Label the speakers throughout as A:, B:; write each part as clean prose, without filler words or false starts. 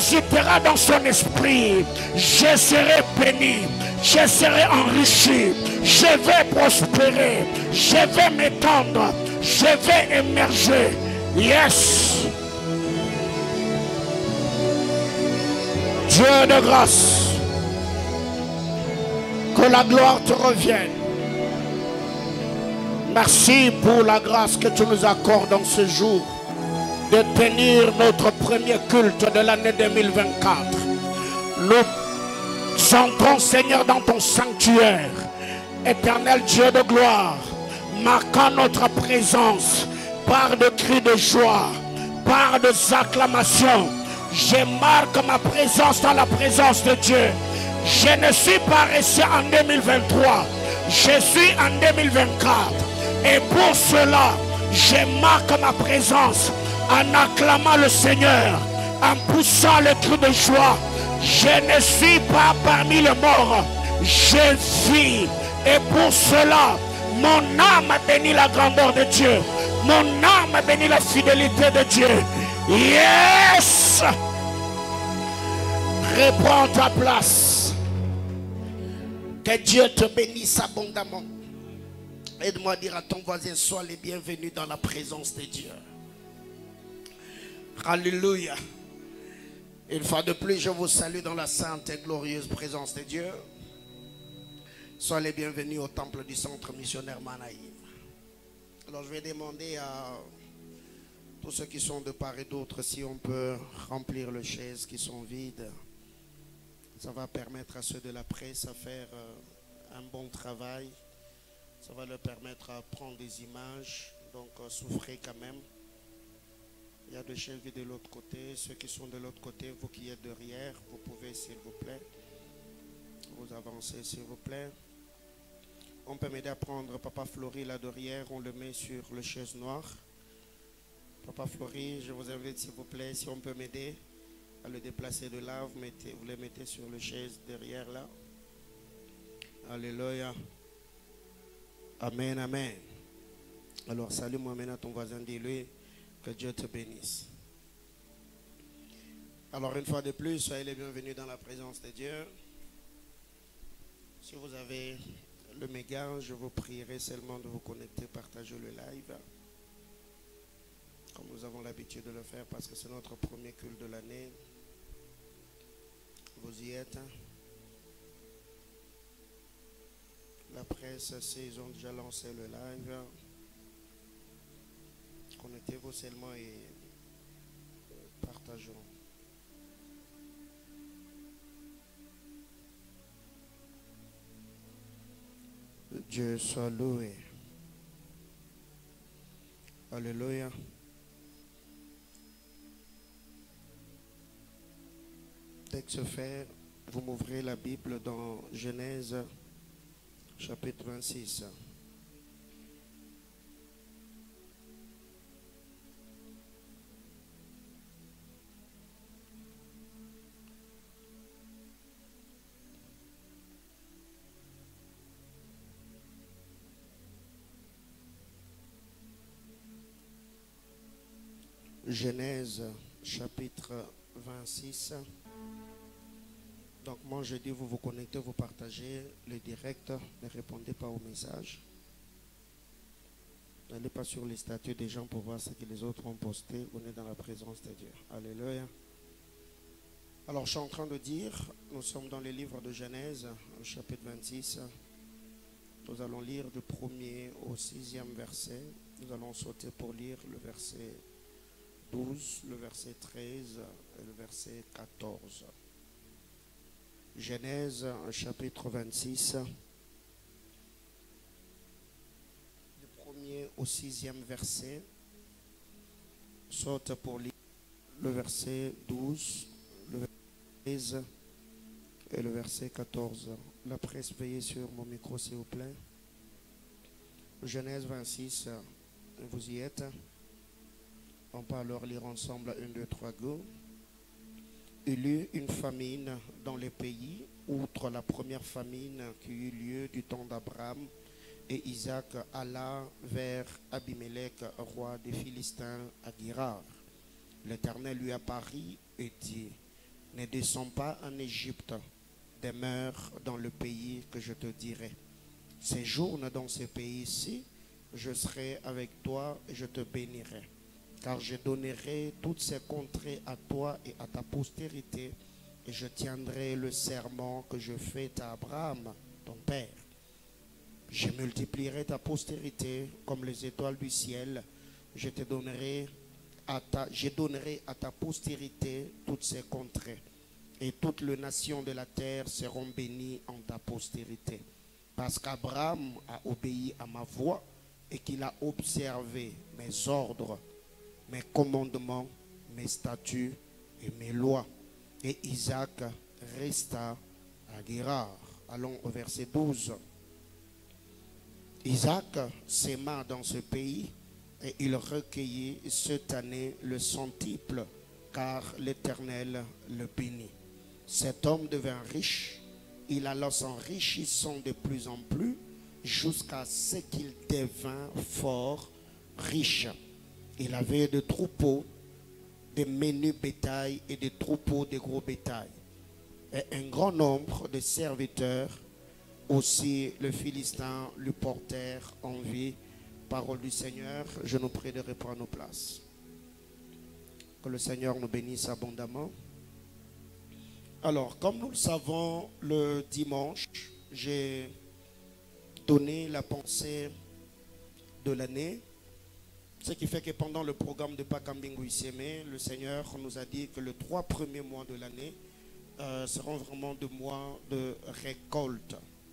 A: méditera dans son esprit, je serai béni, je serai enrichi, je vais prospérer, je vais m'étendre, je vais émerger. Yes. Dieu de grâce, que la gloire te revienne. Merci pour la grâce que tu nous accordes en ce jour de tenir notre premier culte de l'année 2024. Nous entrons, Seigneur, dans ton sanctuaire, éternel Dieu de gloire, marquant notre présence par de cris de joie, par des acclamations. Je marque ma présence dans la présence de Dieu. Je ne suis pas resté en 2023, je suis en 2024. Et pour cela, je marque ma présence en acclamant le Seigneur, en poussant le cri de joie. Je ne suis pas parmi les morts, je vis. Et pour cela, mon âme bénit la grandeur de Dieu. Mon âme bénit la fidélité de Dieu. Yes! Reprends ta place. Que Dieu te bénisse abondamment. Aide-moi à dire à ton voisin, sois les bienvenus dans la présence de Dieu. Alléluia. Une fois de plus, je vous salue dans la sainte et glorieuse présence de Dieu. Sois les bienvenus au temple du centre missionnaire Manaïm. Alors je vais demander à tous ceux qui sont de part et d'autre si on peut remplir les chaises qui sont vides. Ça va permettre à ceux de la presse à faire un bon travail. Ça va leur permettre à prendre des images. Donc souffrez quand même. Il y a des chaises vides de l'autre côté. Ceux qui sont de l'autre côté, vous qui êtes derrière, vous pouvez s'il vous plaît vous avancer s'il vous plaît. On peut m'aider à prendre Papa Flori là derrière. On le met sur le chaise noire. Papa Flori, je vous invite s'il vous plaît, si on peut m'aider à le déplacer de là, vous le mettez sur le chaise derrière là. Alléluia. Amen, amen. Alors salue-moi maintenant ton voisin, dis-lui que Dieu te bénisse. Alors une fois de plus, soyez les bienvenus dans la présence de Dieu. Si vous avez le méga, je vous prierai seulement de vous connecter, partager le live. Comme nous avons l'habitude de le faire parce que c'est notre premier culte de l'année. Vous y êtes. La presse, ils ont déjà lancé le live. Connectez-vous seulement et partageons. Dieu soit loué. Alléluia. Texte fait, vous m'ouvrez la Bible dans Genèse chapitre 26. Genèse chapitre 26. Donc moi je dis vous vous connectez, vous partagez le direct, ne répondez pas aux messages. N'allez pas sur les statuts des gens pour voir ce que les autres ont posté. On est dans la présence de Dieu. Alléluia. Alors je suis en train de dire, nous sommes dans le livre de Genèse, au chapitre 26. Nous allons lire du 1er au 6e verset. Nous allons sauter pour lire le verset 12, le verset 13 et le verset 14. Genèse, chapitre 26, du 1er au 6e verset. Saute pour lire le verset 12, le verset 13 et le verset 14. La presse, veillez sur mon micro s'il vous plaît. Genèse 26, vous y êtes. On va alors lire ensemble 1, 2, 3, go. Il y eut une famine dans les pays, outre la première famine qui eut lieu du temps d'Abraham, et Isaac alla vers Abimelech, roi des Philistins, à Guérar. L'Éternel lui apparut et dit, Ne descends pas en Égypte, demeure dans le pays que je te dirai. Séjourne dans ce pays-ci, je serai avec toi et je te bénirai. Car je donnerai toutes ces contrées à toi et à ta postérité, et je tiendrai le serment que je fais à Abraham, ton père. Je multiplierai ta postérité comme les étoiles du ciel. Je donnerai à ta postérité toutes ces contrées. Et toutes les nations de la terre seront bénies en ta postérité. Parce qu'Abraham a obéi à ma voix et qu'il a observé mes ordres, mes commandements, mes statuts et mes lois. Et Isaac resta à Guérar. Allons au verset 12. Isaac s'aima dans ce pays et il recueillit cette année le centuple, car l'Éternel le bénit. Cet homme devint riche, il alla s'enrichissant de plus en plus jusqu'à ce qu'il devint fort riche. Il avait des troupeaux, des menus bétail et des troupeaux de gros bétail, et un grand nombre de serviteurs. Aussi les Philistins lui portèrent envie. Parole du Seigneur, je nous prie de reprendre nos places. Que le Seigneur nous bénisse abondamment. Alors, comme nous le savons, le dimanche, j'ai donné la pensée de l'année. Ce qui fait que pendant le programme de Pakambingu Iseme, le Seigneur nous a dit que les 3 premiers mois de l'année seront vraiment des mois de récolte.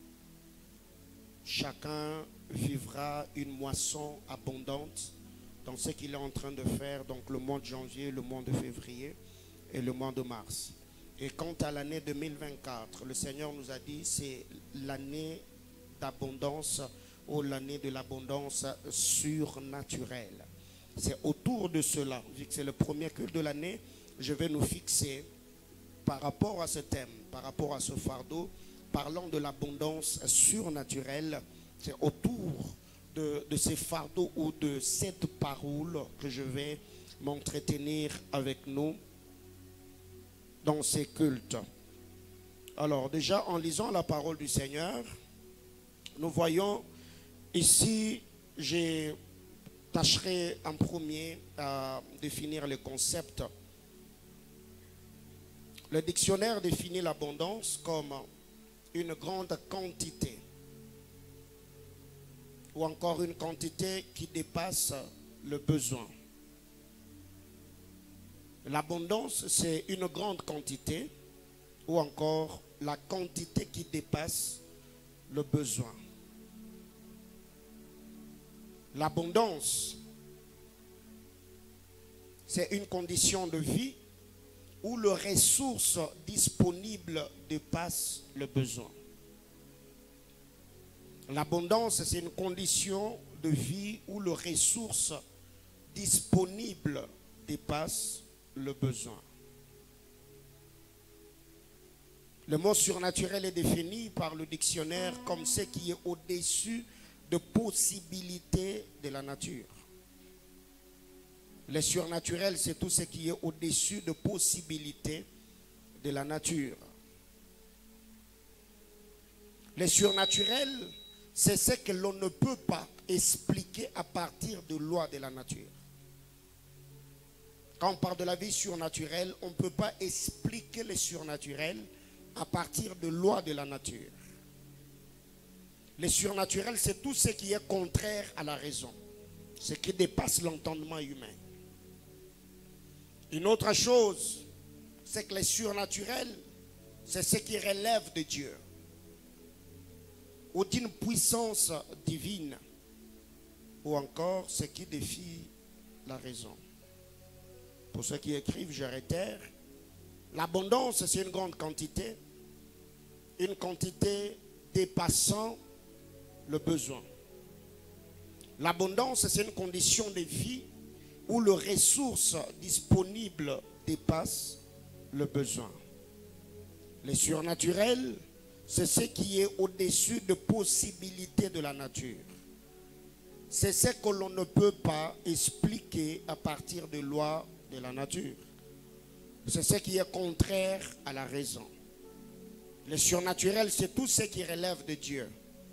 A: Chacun vivra une moisson abondante dans ce qu'il est en train de faire, donc le mois de janvier, le mois de février et le mois de mars. Et quant à l'année 2024, le Seigneur nous a dit c'est l'année d'abondance ou l'année de l'abondance surnaturelle. C'est autour de cela, vu que c'est le premier culte de l'année, je vais nous fixer par rapport à ce thème, par rapport à ce fardeau, parlant de l'abondance surnaturelle. C'est autour de ces fardeaux ou de cette parole que je vais m'entretenir avec nous dans ces cultes. Alors déjà, en lisant la parole du Seigneur, nous voyons ici, je tâcherai en premier à définir le concept. Le dictionnaire définit l'abondance comme une grande quantité ou encore une quantité qui dépasse le besoin. L'abondance, c'est une grande quantité ou encore la quantité qui dépasse le besoin. L'abondance, c'est une condition de vie où les ressources disponibles dépassent le besoin. L'abondance, c'est une condition de vie où les ressources disponibles dépassent le besoin. Le mot surnaturel est défini par le dictionnaire comme ce qui est au-dessus de possibilités de la nature. Le surnaturel, c'est tout ce qui est au-dessus de possibilités de la nature. Le surnaturel, c'est ce que l'on ne peut pas expliquer à partir de lois de la nature. Quand on parle de la vie surnaturelle, on ne peut pas expliquer le surnaturel à partir de lois de la nature. Le surnaturel, c'est tout ce qui est contraire à la raison, ce qui dépasse l'entendement humain. Une autre chose, c'est que le surnaturel, c'est ce qui relève de Dieu ou d'une puissance divine, ou encore ce qui défie la raison. Pour ceux qui écrivent, je réitère, l'abondance, c'est une grande quantité dépassant le besoin. L'abondance, c'est une condition de vie où les ressources disponibles dépassent le besoin. Le surnaturel, c'est ce qui est au-dessus de possibilités de la nature. C'est ce que l'on ne peut pas expliquer à partir de lois de la nature. c'est ce qui est contraire à la raison. Le surnaturel, c'est tout ce qui relève de Dieu,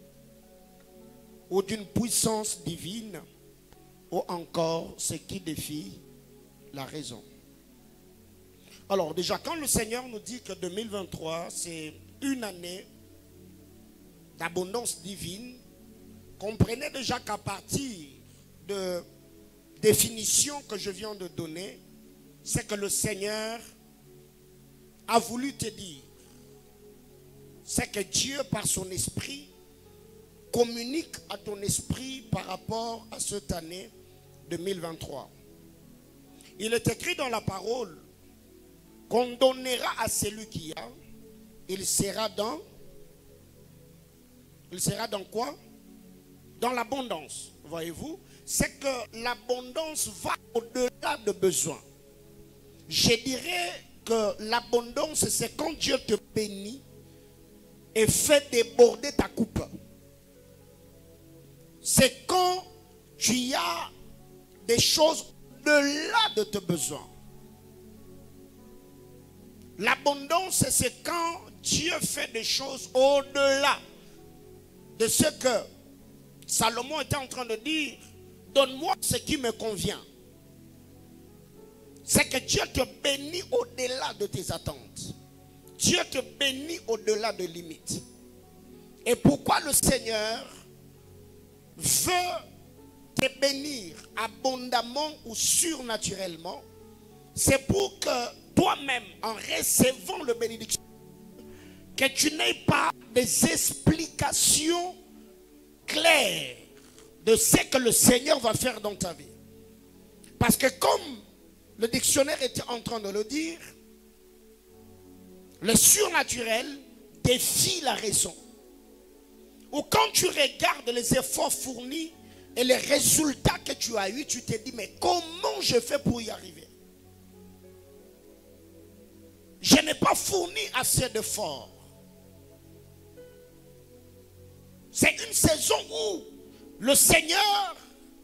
A: ou d'une puissance divine, ou encore ce qui défie la raison. Alors déjà, quand le Seigneur nous dit que 2023, c'est une année d'abondance divine, comprenez déjà qu'à partir de définition que je viens de donner, c'est que le Seigneur a voulu te dire, c'est que Dieu par son esprit communique à ton esprit par rapport à cette année 2023. Il est écrit dans la parole qu'on donnera à celui qui a, il sera dans quoi? Dans l'abondance. Voyez-vous, c'est que l'abondance va au-delà de besoin. Je dirais que l'abondance, c'est quand Dieu te bénit et fait déborder ta coupe. C'est quand tu as des choses au-delà de tes besoins. L'abondance, c'est quand Dieu fait des choses au-delà de ce que Salomon était en train de dire. Donne-moi ce qui me convient. C'est que Dieu te bénit au-delà de tes attentes. Dieu te bénit au-delà de limites. Et pourquoi le Seigneur veut te bénir abondamment ou surnaturellement? C'est pour que toi-même, en recevant le bénédiction, que tu n'aies pas des explications claires de ce que le Seigneur va faire dans ta vie. Parce que comme le dictionnaire était en train de le dire, le surnaturel défie la raison. Ou quand tu regardes les efforts fournis et les résultats que tu as eus, tu te dis, mais comment je fais pour y arriver? Je n'ai pas fourni assez d'efforts. C'est une saison où le Seigneur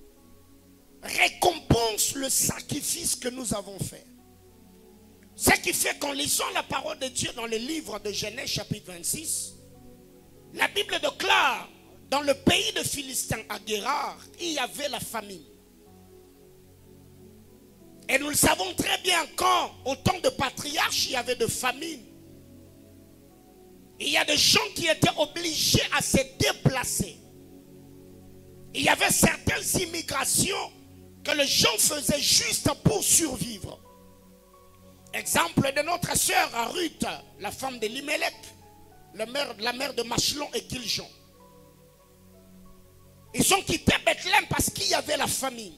A: récompense le sacrifice que nous avons fait. Ce qui fait qu'en lisant la parole de Dieu dans le livre de Genèse chapitre 26, la Bible déclare, dans le pays de Philistins à Guérard, il y avait la famine. Et nous le savons très bien, quand au temps de patriarche, il y avait de famine. Il y a des gens qui étaient obligés à se déplacer. Il y avait certaines immigrations que les gens faisaient juste pour survivre. Exemple de notre sœur Ruth, la femme de Limelech, la mère de Machlon et Giljon. Ils ont quitté Bethléem parce qu'il y avait la famine.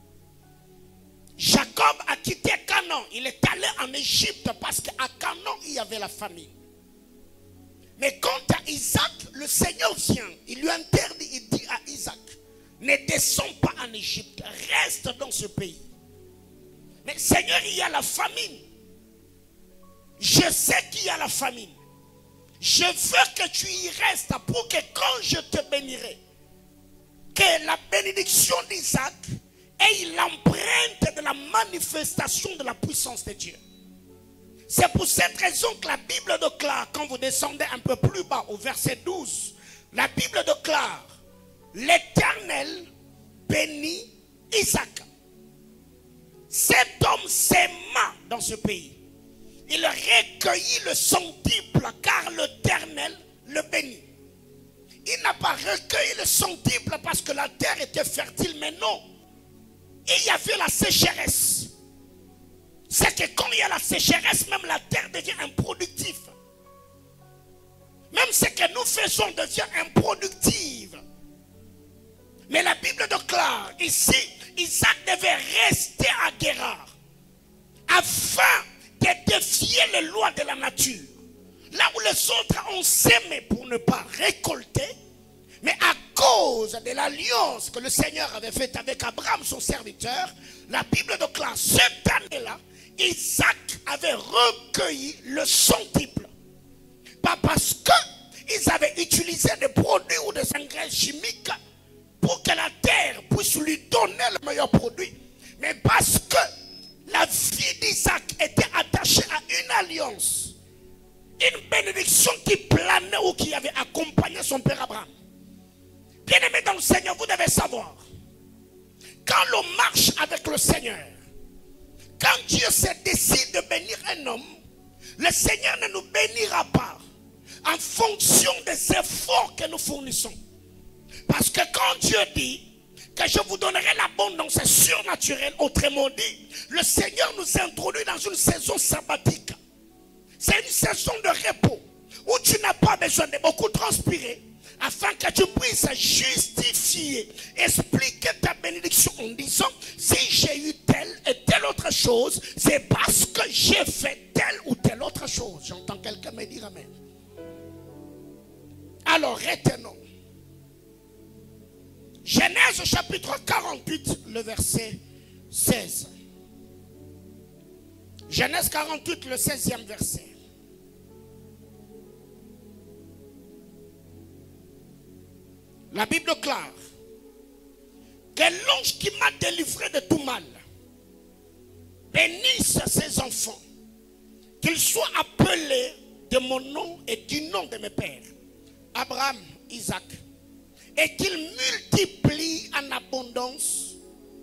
A: Jacob a quitté Canaan. Il est allé en Égypte parce qu'à Canaan, il y avait la famine. Mais quant à Isaac, le Seigneur vient. Il lui interdit, il dit à Isaac, ne descends pas en Égypte, reste dans ce pays. Mais Seigneur, il y a la famine. Je sais qu'il y a la famine. Je veux que tu y restes pour que quand je te bénirai, que la bénédiction d'Isaac ait l'empreinte de la manifestation de la puissance de Dieu. C'est pour cette raison que la Bible déclare, quand vous descendez un peu plus bas au verset 12, la Bible déclare, l'Éternel bénit Isaac. Cet homme s'aima dans ce pays. Il recueillit le centuple car l'Éternel le bénit. Il n'a pas recueilli le centuple parce que la terre était fertile, mais non. Il y avait la sécheresse. C'est que quand il y a la sécheresse, même la terre devient improductive. Même ce que nous faisons devient improductive. Mais la Bible déclare ici, Isaac devait rester à Guérard afin de défier les lois de la nature. Là où les autres ont sémé pour ne pas récolter, mais à cause de l'alliance que le Seigneur avait faite avec Abraham, son serviteur, la Bible déclare, cette année-là, Isaac avait recueilli le centuple. Pas parce qu'ils avaient utilisé des produits ou des engrais chimiques pour que la terre puisse lui donner le meilleur produit, mais parce que la vie d'Isaac était attachée l'alliance. Une bénédiction qui planait ou qui avait accompagné son père Abraham. Bien-aimé dans le Seigneur, vous devez savoir, quand l'on marche avec le Seigneur, quand Dieu se décide de bénir un homme, le Seigneur ne nous bénira pas en fonction des efforts que nous fournissons. Parce que quand Dieu dit que je vous donnerai l'abondance surnaturelle, autrement dit, le Seigneur nous introduit dans une saison sabbatique. C'est une saison de repos où tu n'as pas besoin de beaucoup transpirer afin que tu puisses justifier, expliquer ta bénédiction en disant si j'ai eu telle et telle autre chose, c'est parce que j'ai fait telle ou telle autre chose. J'entends quelqu'un me dire amen. Alors retenons. Genèse chapitre 48, le verset 16. Genèse 48, le 16e verset. La Bible déclare que l'ange qui m'a délivré de tout mal bénisse ses enfants, qu'ils soient appelés de mon nom et du nom de mes pères, Abraham, Isaac, et qu'ils multiplient en abondance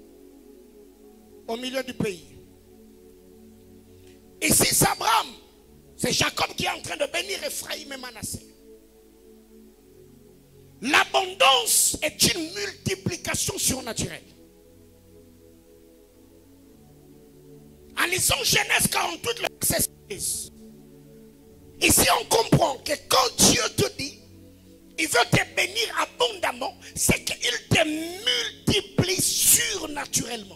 A: au milieu du pays. Ici, c'est Abraham, c'est Jacob qui est en train de bénir Ephraïm et Manassé. L'abondance est une multiplication surnaturelle. En lisant Genèse 48, le verset 6, ici on comprend que quand Dieu te dit il veut te bénir abondamment, c'est qu'il te multiplie surnaturellement.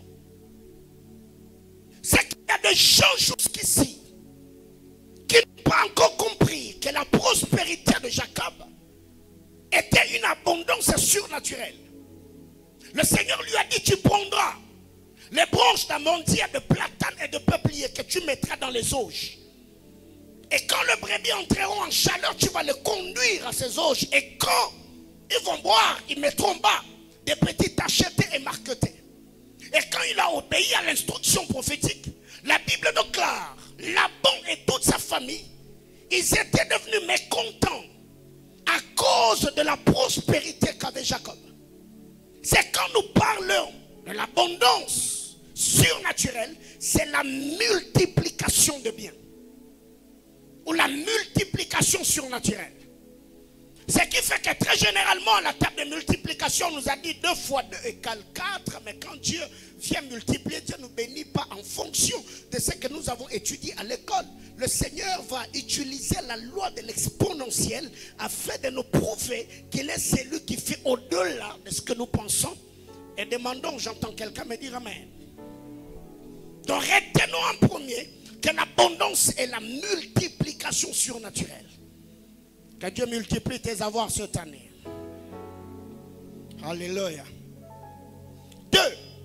A: C'est qu'il y a des gens jusqu'ici qui n'ont pas encore compris que la prospérité de Jacob était une abondance surnaturelle. Le Seigneur lui a dit, tu prendras les branches d'amandier, de platane et de peuplier que tu mettras dans les auges. Et quand les brebis entreront en chaleur, tu vas les conduire à ces auges. Et quand ils vont boire, ils mettront bas des petits tachetés et marquetés. Et quand il a obéi à l'instruction prophétique, la Bible déclare, Laban et toute sa famille, ils étaient devenus mécontents à cause de la prospérité qu'avait Jacob. C'est quand nous parlons de l'abondance surnaturelle, c'est la multiplication de biens. Ou la multiplication surnaturelle. Ce qui fait que très généralement, la table de multiplication nous a dit 2 fois 2 égale 4. Mais quand Dieu vient multiplier, Dieu ne nous bénit pas en fonction de ce que nous avons étudié à l'école. Le Seigneur va utiliser la loi de l'exponentiel afin de nous prouver qu'il est celui qui fait au-delà de ce que nous pensons. Et demandons, j'entends quelqu'un me dire amen. Donc retenons en premier que l'abondance est la multiplication surnaturelle. Que Dieu multiplie tes avoirs cette année. Alléluia. 2.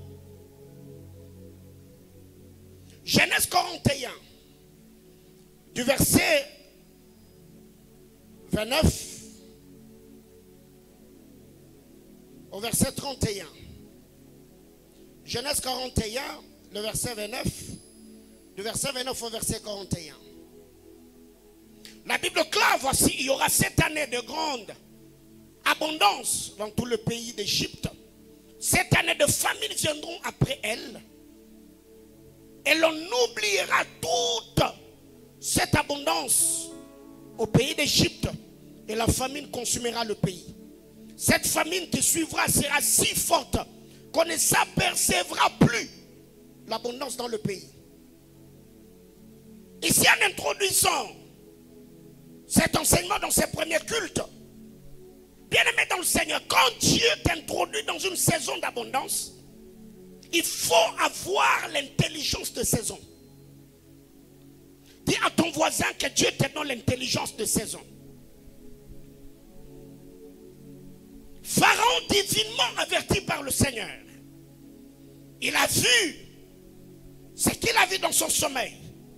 A: Genèse 41. Du verset 29 au verset 31. Genèse 41, le verset 29. Du verset 29 au verset 41. La Bible clare, voici, il y aura cette année de grande abondance dans tout le pays d'Égypte. Cette année de famine viendront après elle. Et l'on oubliera toute cette abondance au pays d'Égypte. Et la famine consumera le pays. Cette famine qui suivra sera si forte qu'on ne s'apercevra plus l'abondance dans le pays. Ici, en introduisant cet enseignement dans ses premiers cultes, bien-aimé dans le Seigneur, quand Dieu t'introduit dans une saison d'abondance, il faut avoir l'intelligence de saison. Dis à ton voisin que Dieu te donne l'intelligence de saison. Pharaon, divinement averti par le Seigneur, il a vu ce qu'il a vu dans son sommeil.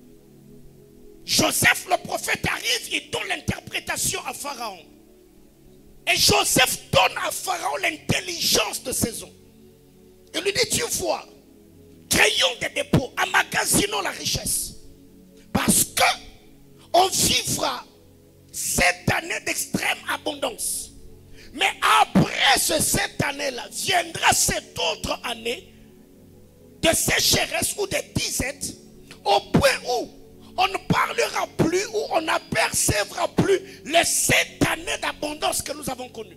A: Joseph le prophète arrive, il donne l'interprétation à Pharaon. Et Joseph donne à Pharaon l'intelligence de saison. Il lui dit, tu vois, créons des dépôts, emmagasinons la richesse. Parce que on vivra cette année d'extrême abondance. Mais après cette année-là, viendra cette autre année de sécheresse ou de disette, au point où on ne parlera plus, où on n'apercevra plus les 7 années d'abondance que nous avons connues.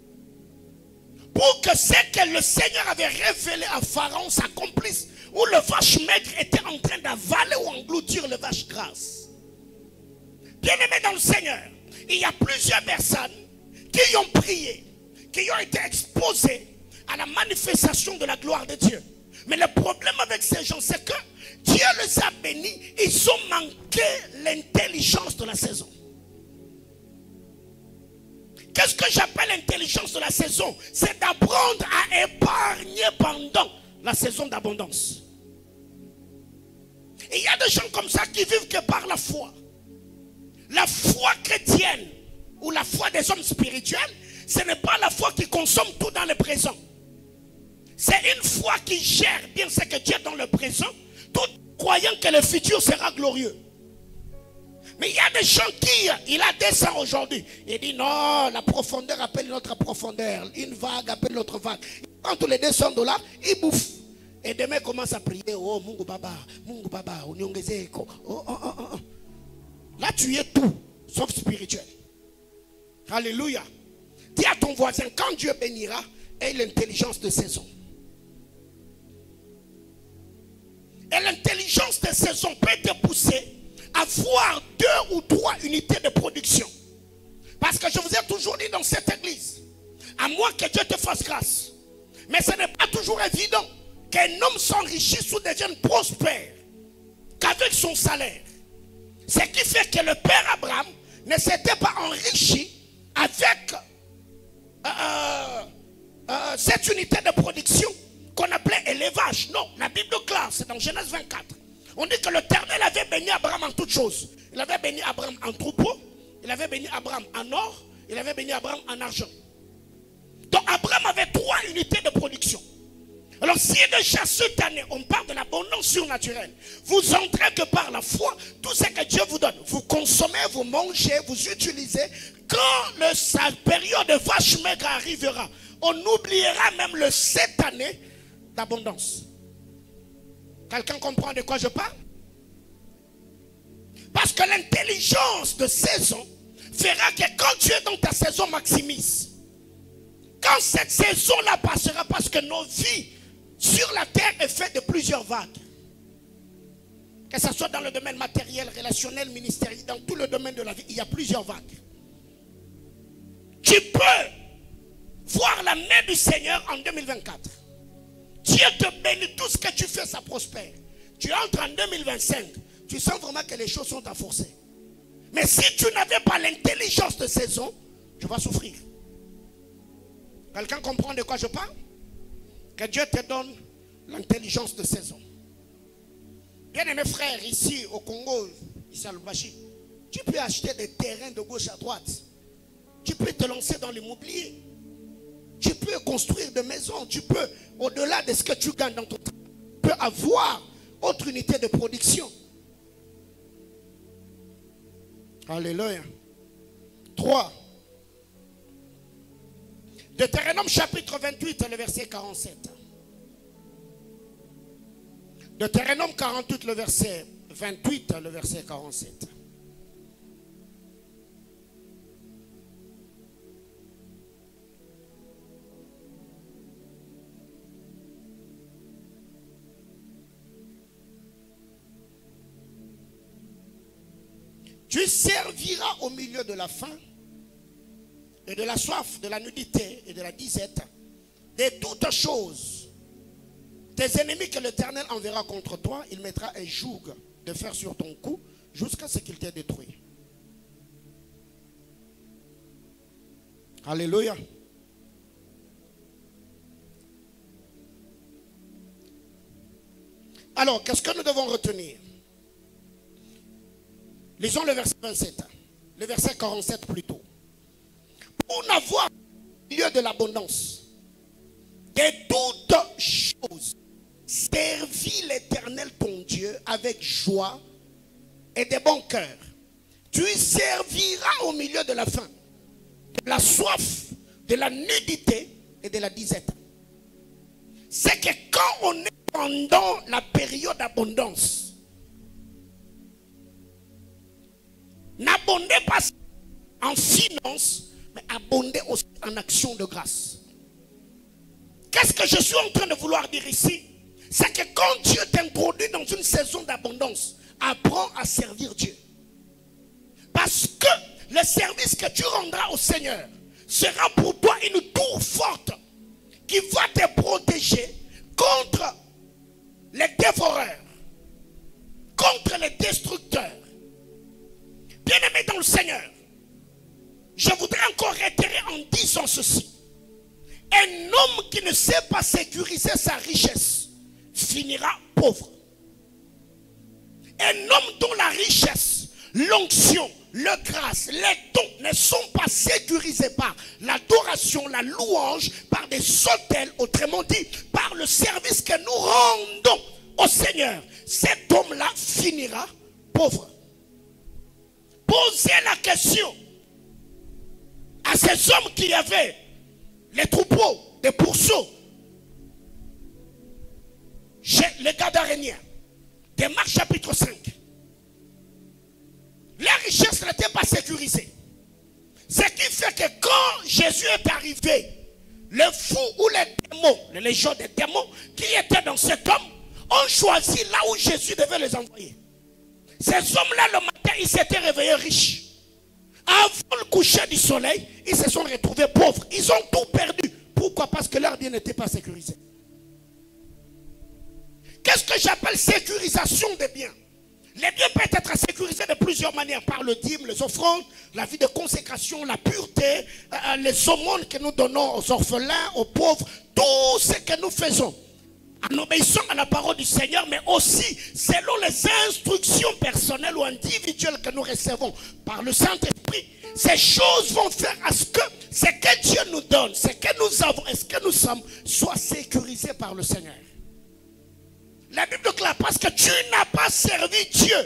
A: Pour que ce que le Seigneur avait révélé à Pharaon s'accomplisse, où le vache maigre était en train d'avaler ou engloutir le vache grasse. Bien-aimés dans le Seigneur, il y a plusieurs personnes qui ont prié, qui ont été exposées à la manifestation de la gloire de Dieu. Mais le problème avec ces gens, c'est que Dieu les a bénis, ils ont manqué l'intelligence de la saison. Qu'est-ce que j'appelle l'intelligence de la saison? C'est d'apprendre à épargner pendant la saison d'abondance. Et il y a des gens comme ça qui vivent que par la foi. La foi chrétienne ou la foi des hommes spirituels, ce n'est pas la foi qui consomme tout dans le présent. C'est une foi qui gère bien ce que Dieu est dans le présent, tout croyant que le futur sera glorieux. Mais il y a des gens qui, il a 200 aujourd'hui. Il dit non, la profondeur appelle une autre profondeur. Une vague appelle une autre vague. Il prend tous les $200, il bouffe. Et demain commence à prier. Oh, Mungu Baba, Onyongezeko. Oh. Là, tu es tout, sauf spirituel. Alléluia. Dis à ton voisin, quand Dieu bénira, aie l'intelligence de saison. Et l'intelligence de saison peut te pousser à voir 2 ou 3 unités de production. Parce que je vous ai toujours dit dans cette église, à moins que Dieu te fasse grâce. Mais ce n'est pas toujours évident qu'un homme s'enrichisse ou devienne prospère qu'avec son salaire. Ce qui fait que le père Abraham ne s'était pas enrichi avec cette unité de production qu'on appelait élevage. Non, la Bible claire, c'est dans Genèse 24. On dit que l'Éternel avait béni Abraham en toutes choses. Il avait béni Abraham en troupeau, il avait béni Abraham en or, il avait béni Abraham en argent. Donc Abraham avait 3 unités de production. Alors si déjà cette année on parle de l'abondance surnaturelle, vous entrez que par la foi, tout ce que Dieu vous donne, vous consommez, vous mangez, vous utilisez. Quand sa période de vache maigre arrivera, on oubliera même 7 années d'abondance. Quelqu'un comprend de quoi je parle? Parce que l'intelligence de saison fera que quand tu es dans ta saison maximise, quand cette saison-là passera, parce que nos vies sur la terre est faite de plusieurs vagues. Que ce soit dans le domaine matériel, relationnel, ministériel, dans tout le domaine de la vie, il y a plusieurs vagues. Tu peux voir la main du Seigneur en 2024. Dieu te bénit, tout ce que tu fais, ça prospère. Tu entres en 2025, tu sens vraiment que les choses sont à forcer. Mais si tu n'avais pas l'intelligence de saison, tu vas souffrir. Quelqu'un comprend de quoi je parle? Que Dieu te donne l'intelligence de saison. Bien-aimés frères, ici au Congo, ici à Lubumbashi, tu peux acheter des terrains de gauche à droite. Tu peux te lancer dans l'immobilier. Tu peux construire des maisons. Tu peux, au-delà de ce que tu gagnes dans ton travail, tu peux avoir autre unité de production. Alléluia. 3. Deutéronome chapitre 28, le verset 47. Deutéronome 48, le verset 28, le verset 47. Tu serviras au milieu de la faim et de la soif, de la nudité et de la disette, de toutes choses. Tes ennemis que l'Éternel enverra contre toi, il mettra un joug de fer sur ton cou jusqu'à ce qu'il t'ait détruit. Alléluia. Alors, qu'est-ce que nous devons retenir? Lisons le verset 27, le verset 47 plutôt. Pour n'avoir lieu de l'abondance, de toutes choses, servis l'Éternel ton Dieu avec joie et de bon cœur. tu serviras au milieu de la faim, de la soif, de la nudité et de la disette. C'est que quand on est pendant la période d'abondance, n'abondez pas en finance, mais abondez aussi en action de grâce. Qu'est-ce que je suis en train de vouloir dire ici? C'est que quand Dieu t'introduit dans une saison d'abondance, apprends à servir Dieu. Parce que le service que tu rendras au Seigneur sera pour toi une tour forte qui va te protéger contre les dévoreurs, contre les destructeurs. Bien-aimé dans le Seigneur, je voudrais encore réitérer en disant ceci. Un homme qui ne sait pas sécuriser sa richesse finira pauvre. Un homme dont la richesse, l'onction, le grâce, les dons ne sont pas sécurisés par l'adoration, la louange, par des autels, autrement dit, par le service que nous rendons au Seigneur, cet homme-là finira pauvre. Posez la question à ces hommes qui avaient les troupeaux, des pourceaux, chez les Gadaréniens, des Marcs chapitre 5. La richesse n'était pas sécurisée. Ce qui fait que quand Jésus est arrivé, les fous ou les démons, les légions des démons qui étaient dans cet homme, ont choisi là où Jésus devait les envoyer. Ces hommes-là, le matin, ils s'étaient réveillés riches. Avant le coucher du soleil, ils se sont retrouvés pauvres. Ils ont tout perdu. Pourquoi? Parce que leur bien n'était pas sécurisé. Qu'est-ce que j'appelle sécurisation des biens? Les biens peuvent être sécurisés de plusieurs manières. Par le dîme, les offrandes, la vie de consécration, la pureté, les aumônes que nous donnons aux orphelins, aux pauvres. Tout ce que nous faisons en obéissant à la parole du Seigneur, mais aussi selon les instructions personnelles ou individuelles que nous recevons par le Saint-Esprit. Ces choses vont faire à ce que Dieu nous donne, ce que nous avons et ce que nous sommes, soit sécurisé par le Seigneur. La Bible déclare, parce que tu n'as pas servi Dieu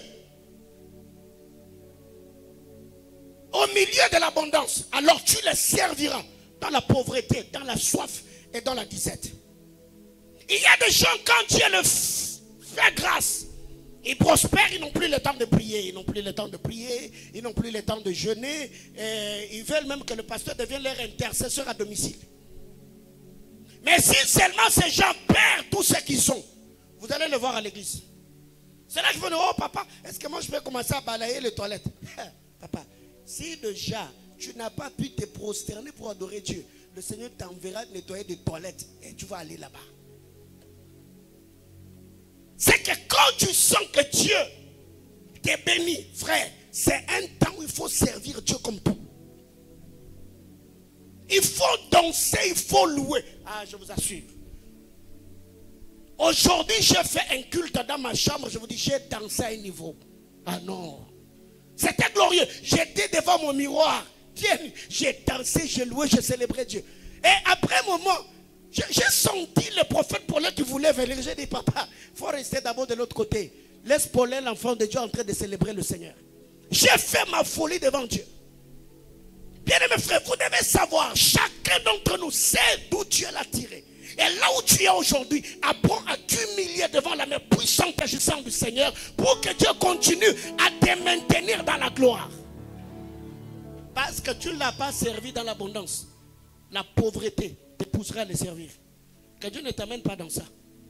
A: au milieu de l'abondance, alors tu le serviras dans la pauvreté, dans la soif et dans la disette. Il y a des gens, quand Dieu leur fait grâce, ils prospèrent, ils n'ont plus le temps de prier, ils n'ont plus le temps de prier, ils n'ont plus le temps de jeûner, et ils veulent même que le pasteur devienne leur intercesseur à domicile. Mais si seulement ces gens perdent tout ce qu'ils ont, vous allez le voir à l'église. C'est là qu'ils vont dire, oh papa, est-ce que moi je peux commencer à balayer les toilettes? Papa, si déjà tu n'as pas pu te prosterner pour adorer Dieu, le Seigneur t'enverra nettoyer des toilettes et tu vas aller là-bas. C'est que quand tu sens que Dieu t'est béni, frère, c'est un temps où il faut servir Dieu comme tout. Il faut danser, il faut louer. Ah, je vous assure. Aujourd'hui, j'ai fait un culte dans ma chambre, je vous dis, j'ai dansé à un niveau. Ah non. C'était glorieux. J'étais devant mon miroir. J'ai dansé, j'ai loué, j'ai célébré Dieu. Et après un moment, j'ai senti le prophète Paulin qui voulait venir. J'ai dit, papa, il faut rester d'abord de l'autre côté. Laisse Paulin, l'enfant de Dieu, en train de célébrer le Seigneur. J'ai fait ma folie devant Dieu. Bien-aimés frères, vous devez savoir, chacun d'entre nous sait d'où Dieu l'a tiré. Et là où tu es aujourd'hui, apprends à t'humilier devant la main puissante et agissante du Seigneur pour que Dieu continue à te maintenir dans la gloire. Parce que tu ne l'as pas servi dans l'abondance. La pauvreté te poussera à le servir. Que Dieu ne t'amène pas dans ça.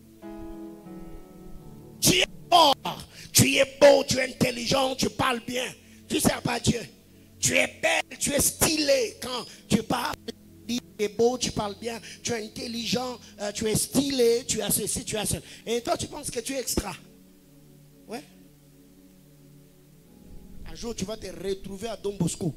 A: Tu es fort, tu es beau, tu es intelligent, tu parles bien. Tu ne sers pas Dieu. Tu es belle, tu es stylé quand tu parles. Tu es beau, tu parles bien, tu es intelligent, tu es stylé, tu as ceci, tu as cela. Et toi, tu penses que tu es extra. Ouais. Un jour, tu vas te retrouver à Don Bosco.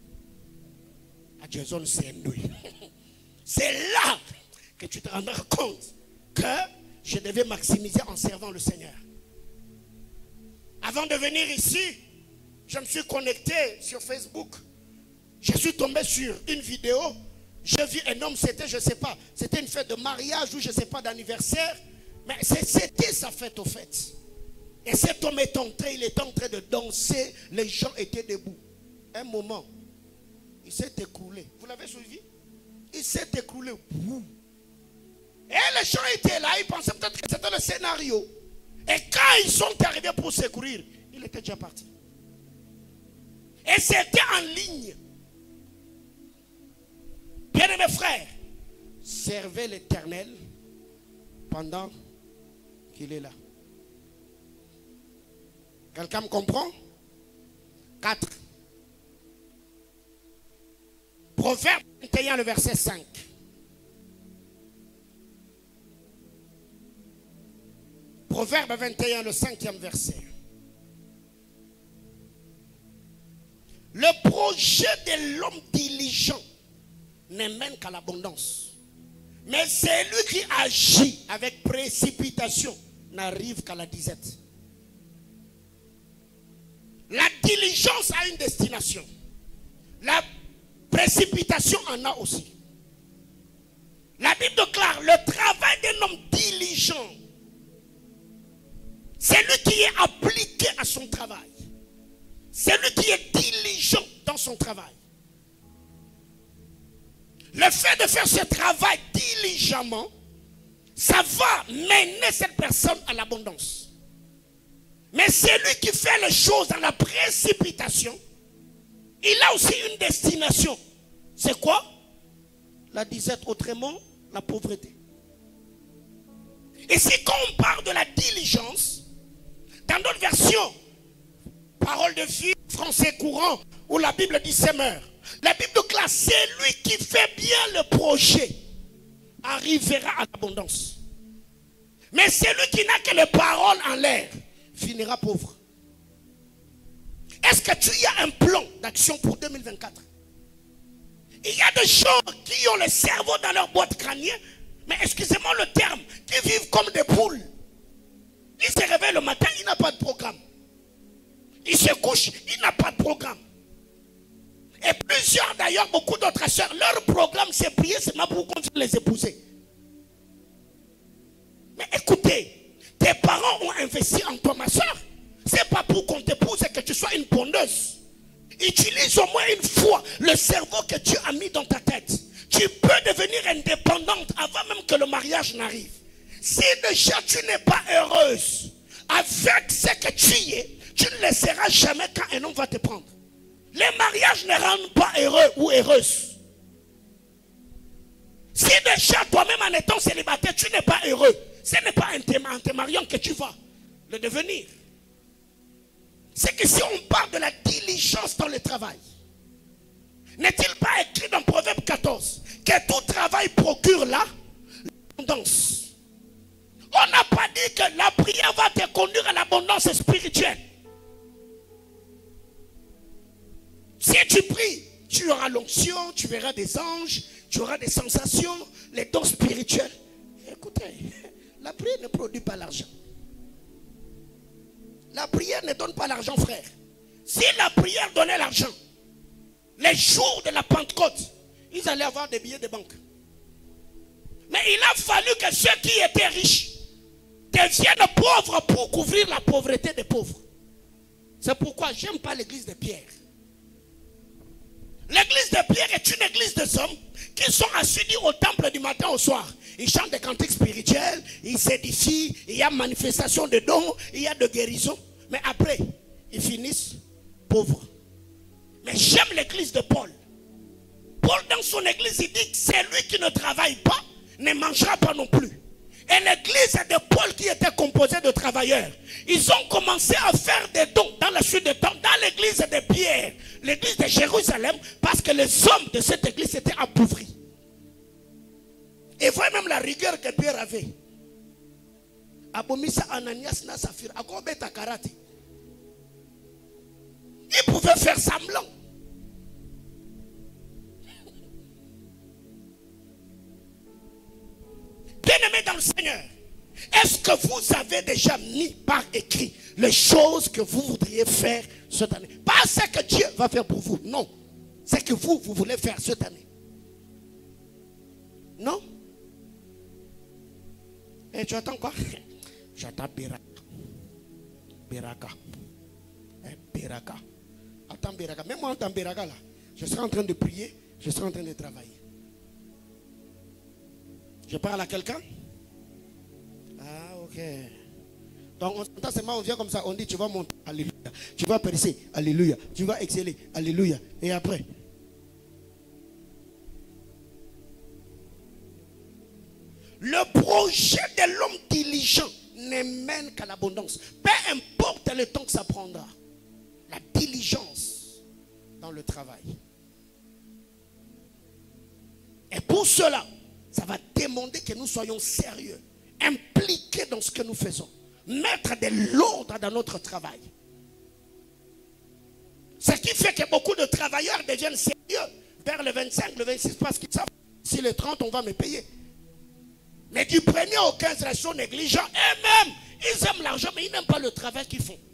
A: À Jason Saint-Louis. C'est là que tu te rendras compte que je devais maximiser en servant le Seigneur. Avant de venir ici, je me suis connecté sur Facebook. Je suis tombé sur une vidéo. J'ai vu un homme, c'était, je ne sais pas, c'était une fête de mariage ou je ne sais pas d'anniversaire. Mais c'était sa fête au fait. Et cet homme est entré, il était en train de danser. Les gens étaient debout. Un moment, il s'est écroulé. Vous l'avez suivi? Il s'est écroulé. Et les gens étaient là, ils pensaient peut-être que c'était le scénario. Et quand ils sont arrivés pour secourir, il était déjà parti. Et c'était en ligne. Bien-aimés frères, servez l'Éternel pendant qu'il est là. Quelqu'un me comprend? 4. Proverbe 21, le verset 5. Proverbe 21, le 5e verset. Le projet de l'homme diligent ne mène qu'à l'abondance. Mais celui qui agit avec précipitation n'arrive qu'à la disette. La diligence a une destination. La précipitation en a aussi. La Bible déclare le travail d'un homme diligent. C'est lui qui est appliqué à son travail. C'est lui qui est diligent dans son travail. Le fait de faire ce travail diligemment, ça va mener cette personne à l'abondance. Mais celui qui fait les choses dans la précipitation, il a aussi une destination. C'est quoi? La disette, autrement, la pauvreté. Et si quand on parle de la diligence, dans d'autres versions, parole de vie, français courant, où la Bible dit semeur, la Bible déclare, celui qui fait bien le projet arrivera à l'abondance. Mais celui qui n'a que les paroles en l'air finira pauvre. Est-ce que tu as un plan d'action pour 2024? Il y a des gens qui ont le cerveau dans leur boîte crânienne, mais excusez-moi le terme, qui vivent comme des poules. Il se réveille le matin, il n'a pas de programme. Il se couche, il n'a pas de programme. Et plusieurs d'ailleurs, beaucoup d'autres sœurs, leur programme c'est prier seulement pour qu'on puisse les épouser. Mais écoutez, tes parents ont investi en toi, ma soeur. C'est pas pour qu'on t'épouse et que tu sois une pondeuse. Utilise au moins une fois le cerveau que Dieu a mis dans ta tête. Tu peux devenir indépendante avant même que le mariage n'arrive. Si déjà tu n'es pas heureuse avec ce que tu es, tu ne le seras jamais quand un homme va te prendre. Les mariages ne rendent pas heureux ou heureuses. Si déjà toi-même en étant célibataire, tu n'es pas heureux, ce n'est pas en te mariant que tu vas le devenir. C'est que si on parle de la diligence dans le travail, n'est-il pas écrit dans Proverbe 14 que tout travail procure l'abondance? On n'a pas dit que la prière va te conduire à l'abondance spirituelle. Si tu pries, tu auras l'onction, tu verras des anges, tu auras des sensations, les dons spirituels. Écoutez, la prière ne produit pas l'argent. La prière ne donne pas l'argent, frère. Si la prière donnait l'argent, les jours de la Pentecôte, ils allaient avoir des billets de banque. Mais il a fallu que ceux qui étaient riches deviennent pauvres pour couvrir la pauvreté des pauvres. C'est pourquoi je n'aime pas l'église de Pierre. L'église de Pierre est une église de hommes qui sont assidus au temple du matin au soir. Ils chantent des cantiques spirituels, ils s'édifient, il y a manifestation de dons, il y a de guérison. Mais après, ils finissent pauvres. Mais j'aime l'église de Paul. Paul dans son église, il dit que c'est lui qui ne travaille pas, ne mangera pas non plus. Et l'église de Paul qui était composée de travailleurs, ils ont commencé à faire des dons dans la suite des temps, dans l'église de Pierre, l'église de Jérusalem, parce que les hommes de cette église étaient appauvris. Et voyez même la rigueur que Pierre avait. Abomisa Ananias na Saphir, Akobeta Karate. Il pouvait faire semblant. Bien-aimés dans le Seigneur, est-ce que vous avez déjà mis par écrit les choses que vous voudriez faire cette année? Pas ce que Dieu va faire pour vous, non. C'est que vous voulez faire cette année. Non? Et tu attends quoi? J'attends Bira. Beraka. Beraka. Attends, Beraka. Même moi, en tant Beraka, là, je serai en train de prier, je serai en train de travailler. Je parle à quelqu'un? Ah, ok. Donc, on s'entend seulement, on vient comme ça, on dit, tu vas monter, alléluia. Tu vas percer, alléluia. Tu vas exceller, alléluia. Et après? Le projet de l'homme diligent ne mène qu'à l'abondance. Peu importe le temps que ça prendra. La diligence dans le travail. Et pour cela, ça va demander que nous soyons sérieux, impliqués dans ce que nous faisons, mettre de l'ordre dans notre travail. Ce qui fait que beaucoup de travailleurs deviennent sérieux vers le 25, le 26, parce qu'ils savent, si le 30, on va me payer. Mais du 1er au 15, ils sont négligents. Eux-mêmes, ils aiment l'argent, mais ils n'aiment pas le travail qu'ils font.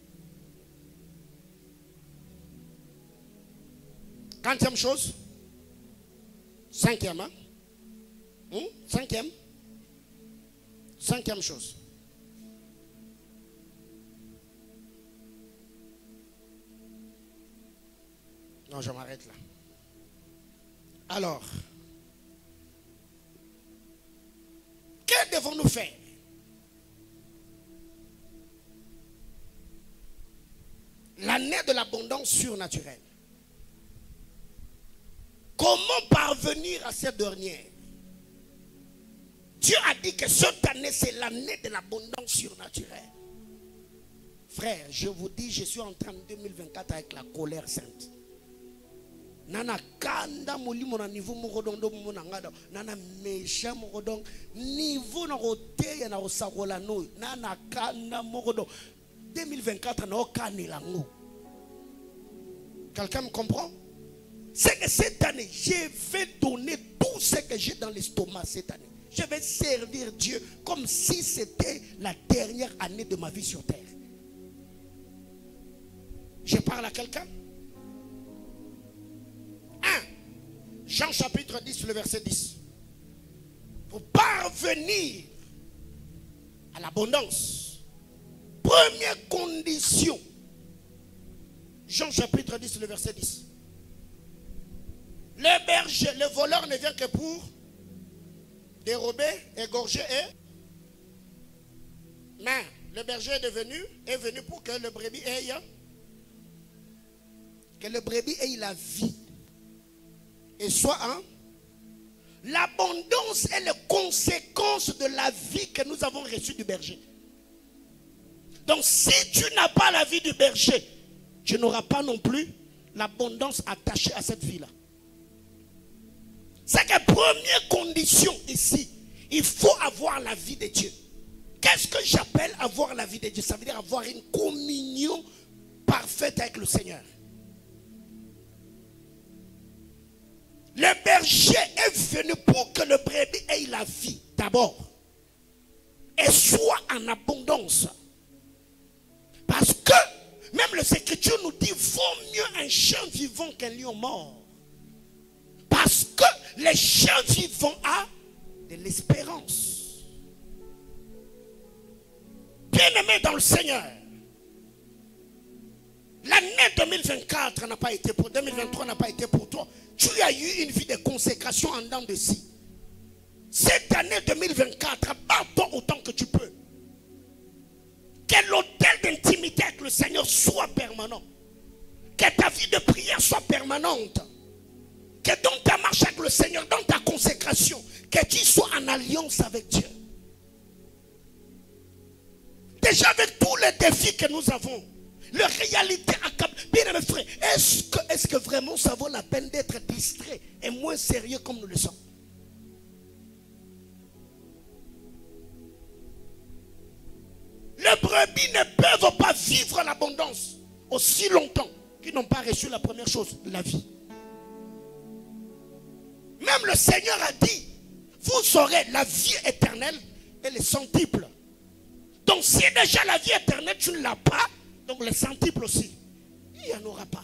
A: 40e chose. 5e, hein? 5e. 5e chose. Non, je m'arrête là. Alors, que devons-nous faire? L'année de l'abondance surnaturelle. Comment parvenir à cette dernière? Dieu a dit que cette année, c'est l'année de l'abondance surnaturelle. Frère, je vous dis, je suis entré en 2024 avec la colère sainte. Nana kanda molimo na niveau mokodondo monangada nana mesha mokodong niveau na rote ya na rosakola no nana kanda mokodo 2024 na okanilango. Quelqu'un me comprend? C'est que cette année, je vais donner tout ce que j'ai dans l'estomac cette année. Je vais servir Dieu comme si c'était la dernière année de ma vie sur terre. Je parle à quelqu'un? 1. Jean chapitre 10, le verset 10. Pour parvenir à l'abondance, première condition. Jean chapitre 10, le verset 10. Le berger, le voleur ne vient que pour dérober, égorger et... Mais le berger est venu pour que le brebis ait... Que le brebis ait la vie. Et soit en... L'abondance est la conséquence de la vie que nous avons reçue du berger. Donc si tu n'as pas la vie du berger, tu n'auras pas non plus l'abondance attachée à cette vie-là. C'est la première condition ici. Il faut avoir la vie de Dieu. Qu'est-ce que j'appelle avoir la vie de Dieu? Ça veut dire avoir une communion parfaite avec le Seigneur. Le berger est venu pour que le brebis ait la vie d'abord. Et soit en abondance. Parce que même les Écritures nous disent vaut mieux un chien vivant qu'un lion mort. Parce que les chiens vivants ont de l'espérance. Bien-aimé dans le Seigneur, l'année 2024 n'a pas été pour 2023 n'a pas été pour toi. Tu as eu une vie de consécration en dents de scie. Cette année 2024, bats-toi autant que tu peux. Que l'hôtel d'intimité avec le Seigneur soit permanent. Que ta vie de prière soit permanente. Que dans ta marche avec le Seigneur, dans ta consécration, que tu sois en alliance avec Dieu. Déjà avec tous les défis que nous avons, la réalité accable. Bien mes frères, est-ce que vraiment ça vaut la peine d'être distrait et moins sérieux comme nous le sommes? Les brebis ne peuvent pas vivre l'abondance aussi longtemps qu'ils n'ont pas reçu la première chose, la vie. Même le Seigneur a dit, vous aurez la vie éternelle et les centuples. Donc si déjà la vie éternelle, tu ne l'as pas, donc les centuples aussi, il n'y en aura pas.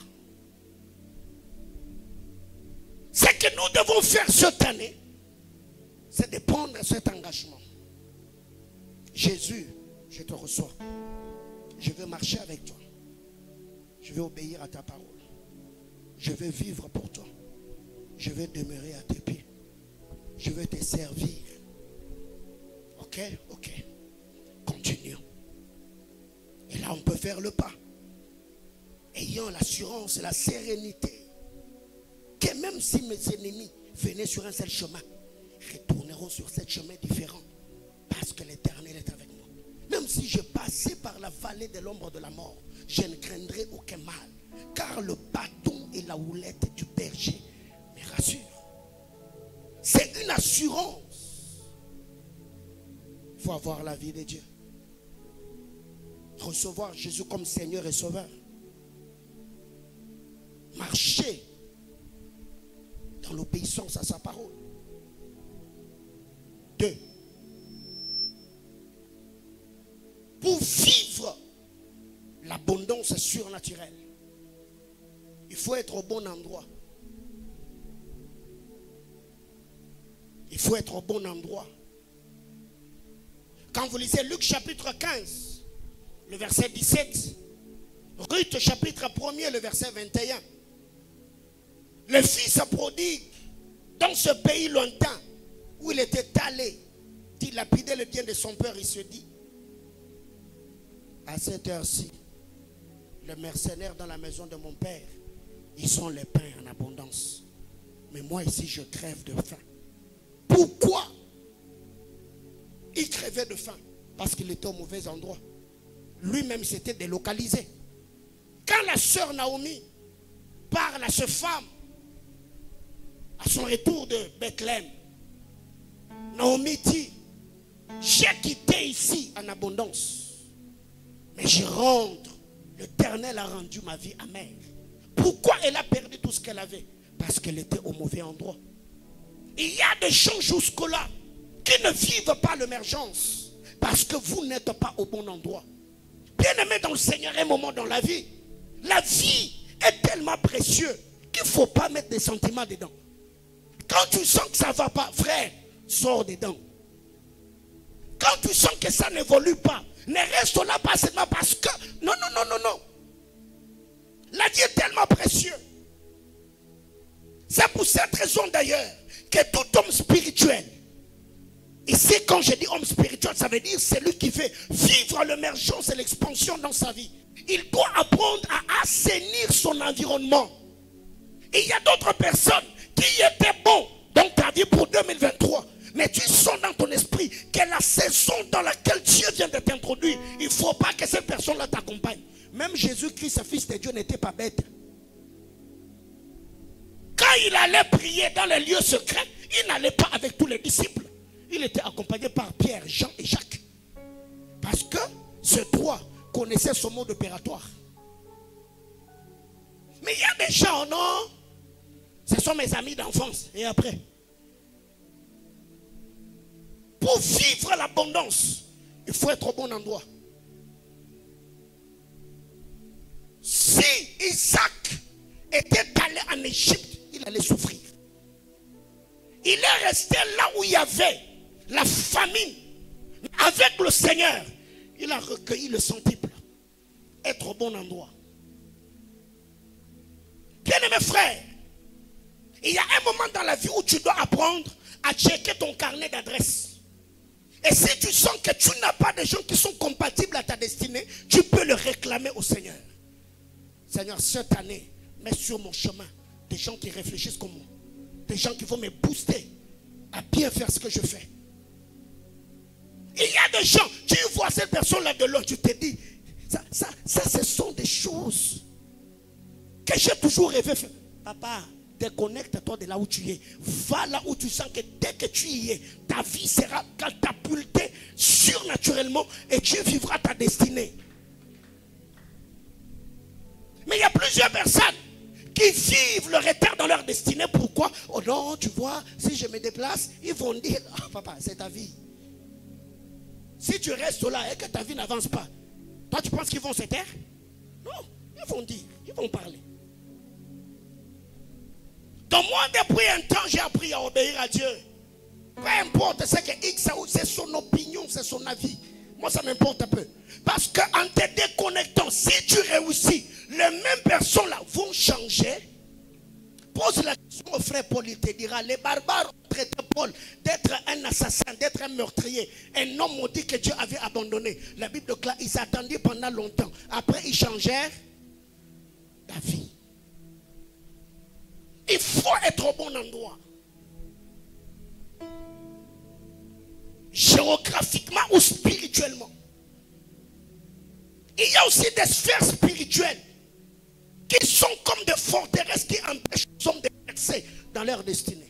A: Ce que nous devons faire cette année, c'est de prendre cet engagement. Jésus, je te reçois. je vais marcher avec toi. Je vais obéir à ta parole. Je vais vivre pour toi. Je vais demeurer à tes pieds. Je vais te servir. Ok, ok. Continuons. Et là, on peut faire le pas. Ayant l'assurance et la sérénité que même si mes ennemis venaient sur un seul chemin, retourneront sur ce chemin différent. Parce que l'Éternel est avec moi. Même si je passais par la vallée de l'ombre de la mort, je ne craindrai aucun mal. Car le bâton et la houlette du berger me rassurent. C'est une assurance. Il faut avoir la vie de Dieu. Recevoir Jésus comme Seigneur et Sauveur. Marcher dans l'obéissance à sa parole. 2. Pour vivre l'abondance surnaturelle, il faut être au bon endroit. Il faut être au bon endroit. Quand vous lisez Luc chapitre 15, le verset 17, Ruth chapitre 1er, le verset 21, le fils prodigue dans ce pays lointain où il était allé dilapider le bien de son père, il se dit, à cette heure-ci, les mercenaires dans la maison de mon père, ils sont les pains en abondance. Mais moi ici, je crève de faim. Pourquoi il crevait de faim? Parce qu'il était au mauvais endroit. Lui-même s'était délocalisé. Quand la sœur Naomi parle à cette femme, à son retour de Bethléem, Naomi dit, j'ai quitté ici en abondance, mais je rentre. L'Éternel a rendu ma vie amère. Pourquoi elle a perdu tout ce qu'elle avait? Parce qu'elle était au mauvais endroit. Il y a des gens jusque-là qui ne vivent pas l'émergence parce que vous n'êtes pas au bon endroit. Bien-aimé dans le Seigneur, un moment dans la vie est tellement précieuse qu'il ne faut pas mettre des sentiments dedans. Quand tu sens que ça ne va pas, frère, sors dedans. Quand tu sens que ça n'évolue pas, ne reste là pas seulement parce que... Non. La vie est tellement précieuse. C'est pour cette raison d'ailleurs que tout homme spirituel, ici quand je dis homme spirituel, ça veut dire celui qui veut vivre l'émergence et l'expansion dans sa vie. Il doit apprendre à assainir son environnement. Et il y a d'autres personnes qui étaient bons dans ta vie pour 2023. Mais tu sens dans ton esprit que la saison dans laquelle Dieu vient de t'introduire, il ne faut pas que cette personne-là t'accompagne. Même Jésus-Christ, fils de Dieu, n'était pas bête. Quand il allait prier dans les lieux secrets, il n'allait pas avec tous les disciples. Il était accompagné par Pierre, Jean et Jacques. Parce que ce trois connaissait son mode opératoire. Mais il y a des gens, non? Ce sont mes amis d'enfance. Et après? Pour vivre l'abondance, il faut être au bon endroit. Si Isaac était allé en Égypte, il allait souffrir. Il est resté là où il y avait la famine. Avec le Seigneur, il a recueilli le centuple. Être au bon endroit. Bien-aimé frère, il y a un moment dans la vie où tu dois apprendre à checker ton carnet d'adresse. Et si tu sens que tu n'as pas de gens qui sont compatibles à ta destinée, tu peux le réclamer au Seigneur. Seigneur, cette année, mets sur mon chemin des gens qui réfléchissent comme moi. Des gens qui vont me booster à bien faire ce que je fais. Il y a des gens, tu vois cette personne-là de l'autre, tu te dis, ça, ce sont des choses que j'ai toujours rêvé faire. Papa, déconnecte-toi de là où tu es. Va là où tu sens que dès que tu y es, ta vie sera catapultée surnaturellement et tu vivras ta destinée. Mais il y a plusieurs personnes qui vivent le retard dans leur destinée. Pourquoi? Oh non, tu vois, si je me déplace, ils vont dire, ah, papa, c'est ta vie. Si tu restes là et que ta vie n'avance pas, toi tu penses qu'ils vont se taire? Non, ils vont dire, ils vont parler. Donc moi, depuis un temps, j'ai appris à obéir à Dieu. Peu importe ce que X a, c'est son opinion, c'est son avis. Moi, ça m'importe un peu. Parce qu'en te déconnectant si tu réussis, les mêmes personnes-là vont changer. Pose la question au frère Paul, il te dira, les barbares ont traité Paul d'être un assassin, d'être un meurtrier. Un homme maudit que Dieu avait abandonné. La Bible déclare, ils attendirent pendant longtemps. Après, ils changèrent d'avis. Il faut être au bon endroit. Géographiquement ou spirituellement. Il y a aussi des sphères spirituelles qui sont comme des forteresses qui empêchent les hommes de percer dans leur destinée.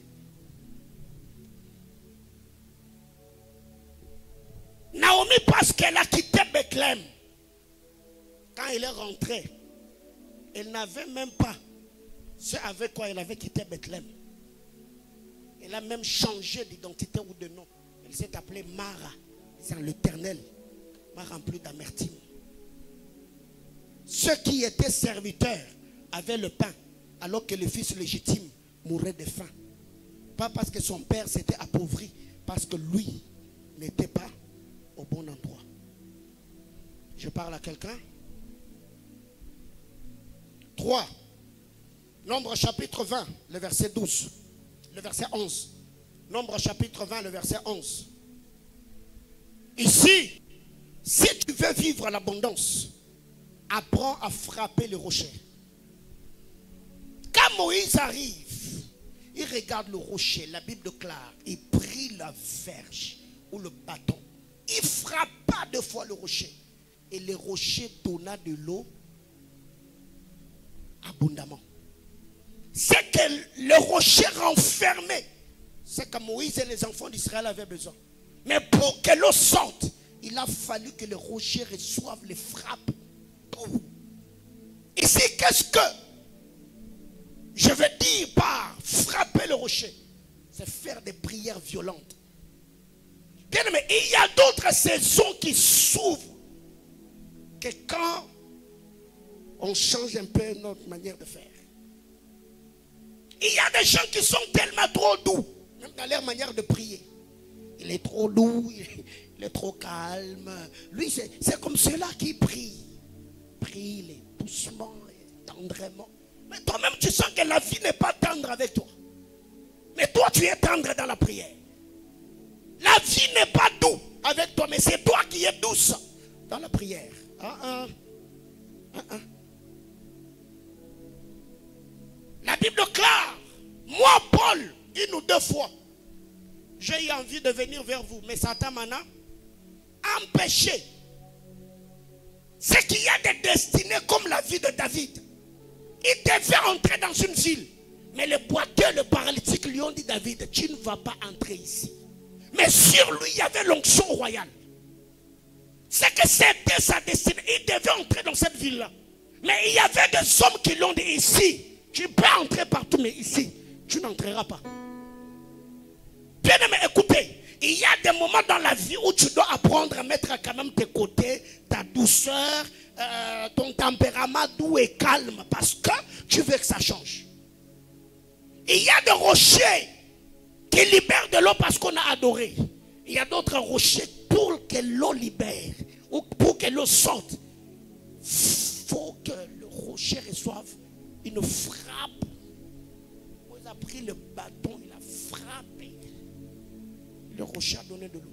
A: Naomi, parce qu'elle a quitté Bethléem, quand elle est rentrée, elle n'avait même pas ce avec quoi elle avait quitté Bethléem. Elle a même changé d'identité ou de nom. Elle s'est appelée Mara. C'est l'Éternel m'a rempli d'amertume. Ceux qui étaient serviteurs avaient le pain, alors que le fils légitime mourait de faim. Pas parce que son père s'était appauvri, parce que lui n'était pas au bon endroit. Je parle à quelqu'un. 3. Nombre chapitre 20, le verset 12. Le verset 11. Nombre chapitre 20, le verset 11. Ici, si tu veux vivre l'abondance, apprends à frapper le rocher. Quand Moïse arrive, il regarde le rocher, la Bible déclare, il prit la verge ou le bâton. Il frappa 2 fois le rocher. Et le rocher donna de l'eau abondamment. C'est que le rocher renfermait ce que Moïse et les enfants d'Israël avaient besoin. Mais pour que l'eau sorte, il a fallu que le rocher reçoive les frappes. Ici, qu'est-ce que je veux dire par frapper le rocher? C'est faire des prières violentes. Bien aimé, il y a d'autres saisons qui s'ouvrent que quand on change un peu notre manière de faire. Il y a des gens qui sont tellement trop doux, même dans leur manière de prier. Il est trop doux, il est trop calme. Lui, c'est comme ceux-là qui prient. Prie doucement et tendrement. Mais toi-même, tu sens que la vie n'est pas tendre avec toi. Mais toi, tu es tendre dans la prière. La vie n'est pas douce avec toi, mais c'est toi qui es douce dans la prière. La Bible déclare, moi, Paul, 1 ou 2 fois, j'ai eu envie de venir vers vous, mais Satan m'en a empêché. C'est qu'il y a des destinées comme la vie de David. Il devait entrer dans une ville. Mais le boiteux, le paralytique lui ont dit, David, tu ne vas pas entrer ici. Mais sur lui, il y avait l'onction royale. C'est que c'était sa destinée. Il devait entrer dans cette ville-là. Mais il y avait des hommes qui l'ont dit, ici, tu peux entrer partout, mais ici, tu n'entreras pas. Bien aimé, écoutez, il y a des moments dans la vie où tu dois apprendre à mettre quand même tes côtés, ta douceur, ton tempérament doux et calme, parce que tu veux que ça change. Il y a des rochers qui libèrent de l'eau parce qu'on a adoré. Il y a d'autres rochers pour que l'eau libère, ou pour que l'eau sorte. Il faut que le rocher reçoive une frappe. Il a pris le bâton, il a frappé. Le rocher a donné de l'eau.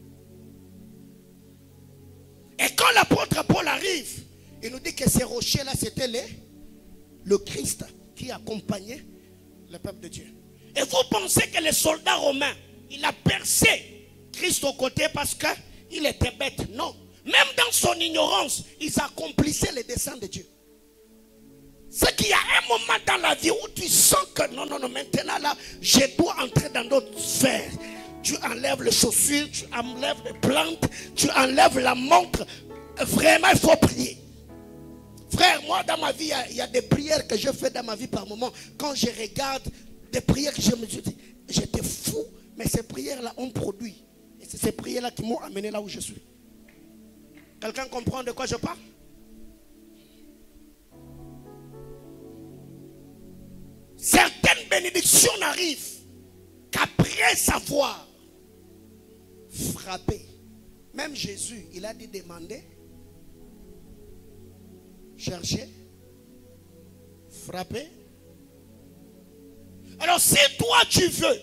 A: Et quand l'apôtre Paul arrive, il nous dit que ces rochers-là, c'était le Christ qui accompagnait le peuple de Dieu. Et vous pensez que les soldats romains, il a percé Christ au côté parce qu'il était bête? Non. Même dans son ignorance, ils accomplissaient les desseins de Dieu. C'est qu'il y a un moment dans la vie où tu sens que non, maintenant là, je dois entrer dans d'autres sphères. Tu enlèves les chaussures, tu enlèves les plantes, tu enlèves la montre. Vraiment, il faut prier. Frère, moi dans ma vie, il y a des prières que je fais dans ma vie par moment. Quand je regarde des prières que je me dis, j'étais fou, mais ces prières-là ont produit. Et c'est ces prières-là qui m'ont amené là où je suis. Quelqu'un comprend de quoi je parle? Certaines bénédictions n'arrivent qu'après savoir frapper. Même Jésus, il a dit demander chercher, frapper. Alors si toi tu veux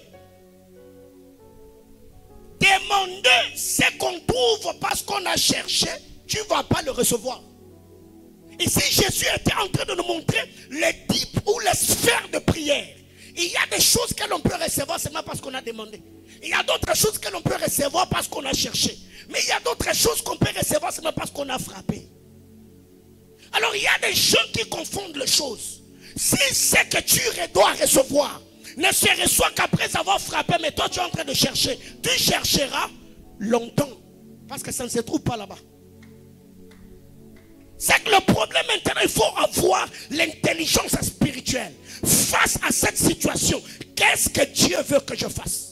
A: demander ce qu'on trouve parce qu'on a cherché, tu ne vas pas le recevoir. Et si Jésus était en train de nous montrer les types ou les sphères de prière, il y a des choses que l'on peut recevoir seulement parce qu'on a demandé. Il y a d'autres choses que l'on peut recevoir parce qu'on a cherché. Mais il y a d'autres choses qu'on peut recevoir seulement parce qu'on a frappé. Alors il y a des gens qui confondent les choses. Si ce que tu dois recevoir ne se reçoit qu'après avoir frappé, mais toi tu es en train de chercher, tu chercheras longtemps. Parce que ça ne se trouve pas là-bas. C'est que le problème maintenant, il faut avoir l'intelligence spirituelle. Face à cette situation, qu'est-ce que Dieu veut que je fasse?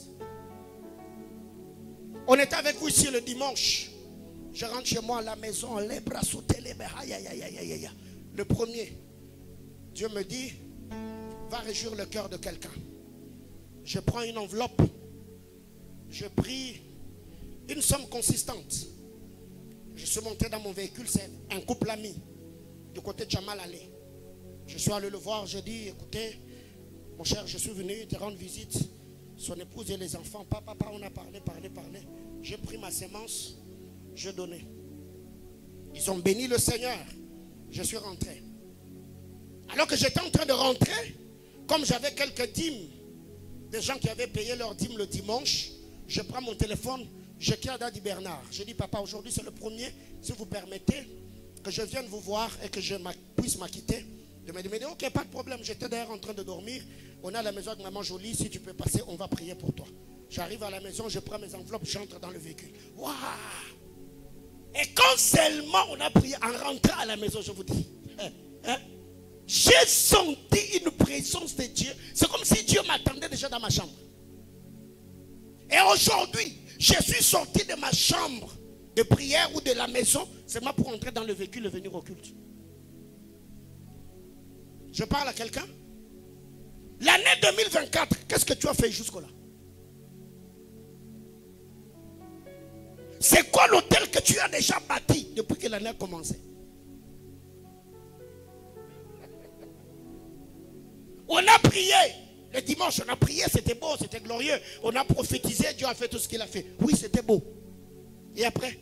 A: On était avec vous ici le dimanche. Je rentre chez moi à la maison, les bras sautés, les bras. Le premier, Dieu me dit, va réjouir le cœur de quelqu'un. Je prends une enveloppe, je prie une somme consistante. Je suis monté dans mon véhicule, c'est un couple ami du côté de Jamal Ali. Je suis allé le voir, j'ai dit, écoutez, mon cher, je suis venu te rendre visite. Son épouse et les enfants, papa, on a parlé. J'ai pris ma sémence, je donnais. Ils ont béni le Seigneur. Je suis rentré. Alors que j'étais en train de rentrer, comme j'avais quelques dîmes, des gens qui avaient payé leurs dîmes le dimanche, je prends mon téléphone, j'écris à Daddy Bernard. Je dis, papa, aujourd'hui c'est le premier, si vous permettez, que je vienne vous voir et que je puisse m'acquitter. Il me dit, ok, pas de problème, j'étais d'ailleurs en train de dormir. On est à la maison avec maman Jolie, si tu peux passer, on va prier pour toi. J'arrive à la maison, je prends mes enveloppes, j'entre dans le véhicule. Waouh! Et quand seulement on a prié, en rentrant à la maison, je vous dis, j'ai senti une présence de Dieu. C'est comme si Dieu m'attendait déjà dans ma chambre. Et aujourd'hui, je suis sorti de ma chambre de prière ou de la maison, seulement pour entrer dans le véhicule et venir au culte. Je parle à quelqu'un. L'année 2024, qu'est-ce que tu as fait jusque-là? C'est quoi l'hôtel que tu as déjà bâti depuis que l'année a commencé? On a prié. Le dimanche, on a prié, c'était beau, c'était glorieux. On a prophétisé, Dieu a fait tout ce qu'il a fait. Oui, c'était beau. Et après?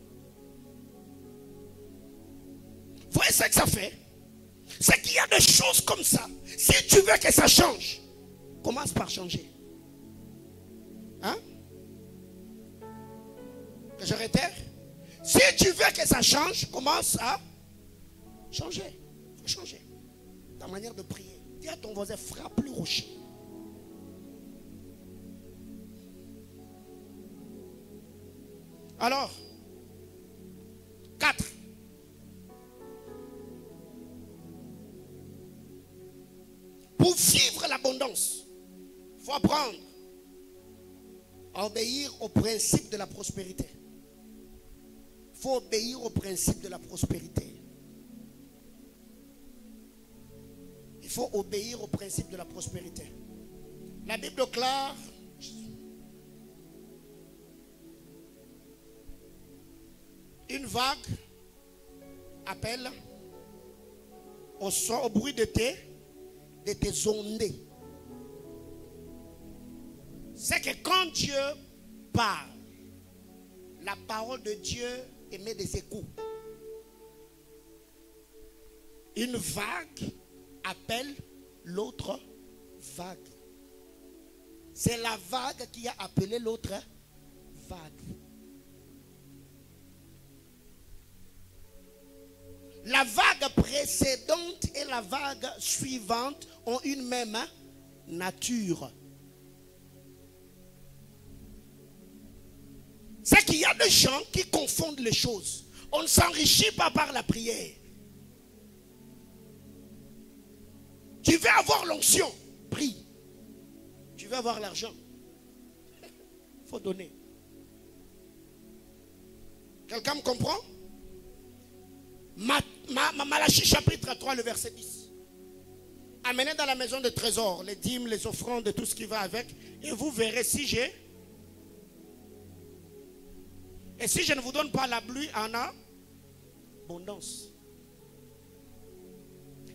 A: Vous voyez ce que ça fait? C'est qu'il y a des choses comme ça. Si tu veux que ça change, commence par changer. Hein? Que je réitère? Si tu veux que ça change, commence à changer. Il faut changer ta manière de prier. Dis à ton voisin, frappe le rocher. Alors, 4. Pour vivre l'abondance, il faut apprendre à obéir au principe de la prospérité. Il faut obéir au principe de la prospérité. Il faut obéir au principe de la prospérité. La Bible déclare, une vague appelle au son, au bruit de tes ondées. C'est que quand Dieu parle, la parole de Dieu émet des échos. Une vague appelle l'autre vague. C'est la vague qui a appelé l'autre vague. La vague précédente et la vague suivante ont une même nature. C'est qu'il y a des gens qui confondent les choses. On ne s'enrichit pas par la prière. Tu veux avoir l'onction, prie. Tu veux avoir l'argent, il faut donner. Quelqu'un me comprend? Malachie chapitre 3, le verset 10. Amenez dans la maison de trésor les dîmes, les offrandes, tout ce qui va avec. Et vous verrez si j'ai. Et si je ne vous donne pas la pluie en abondance.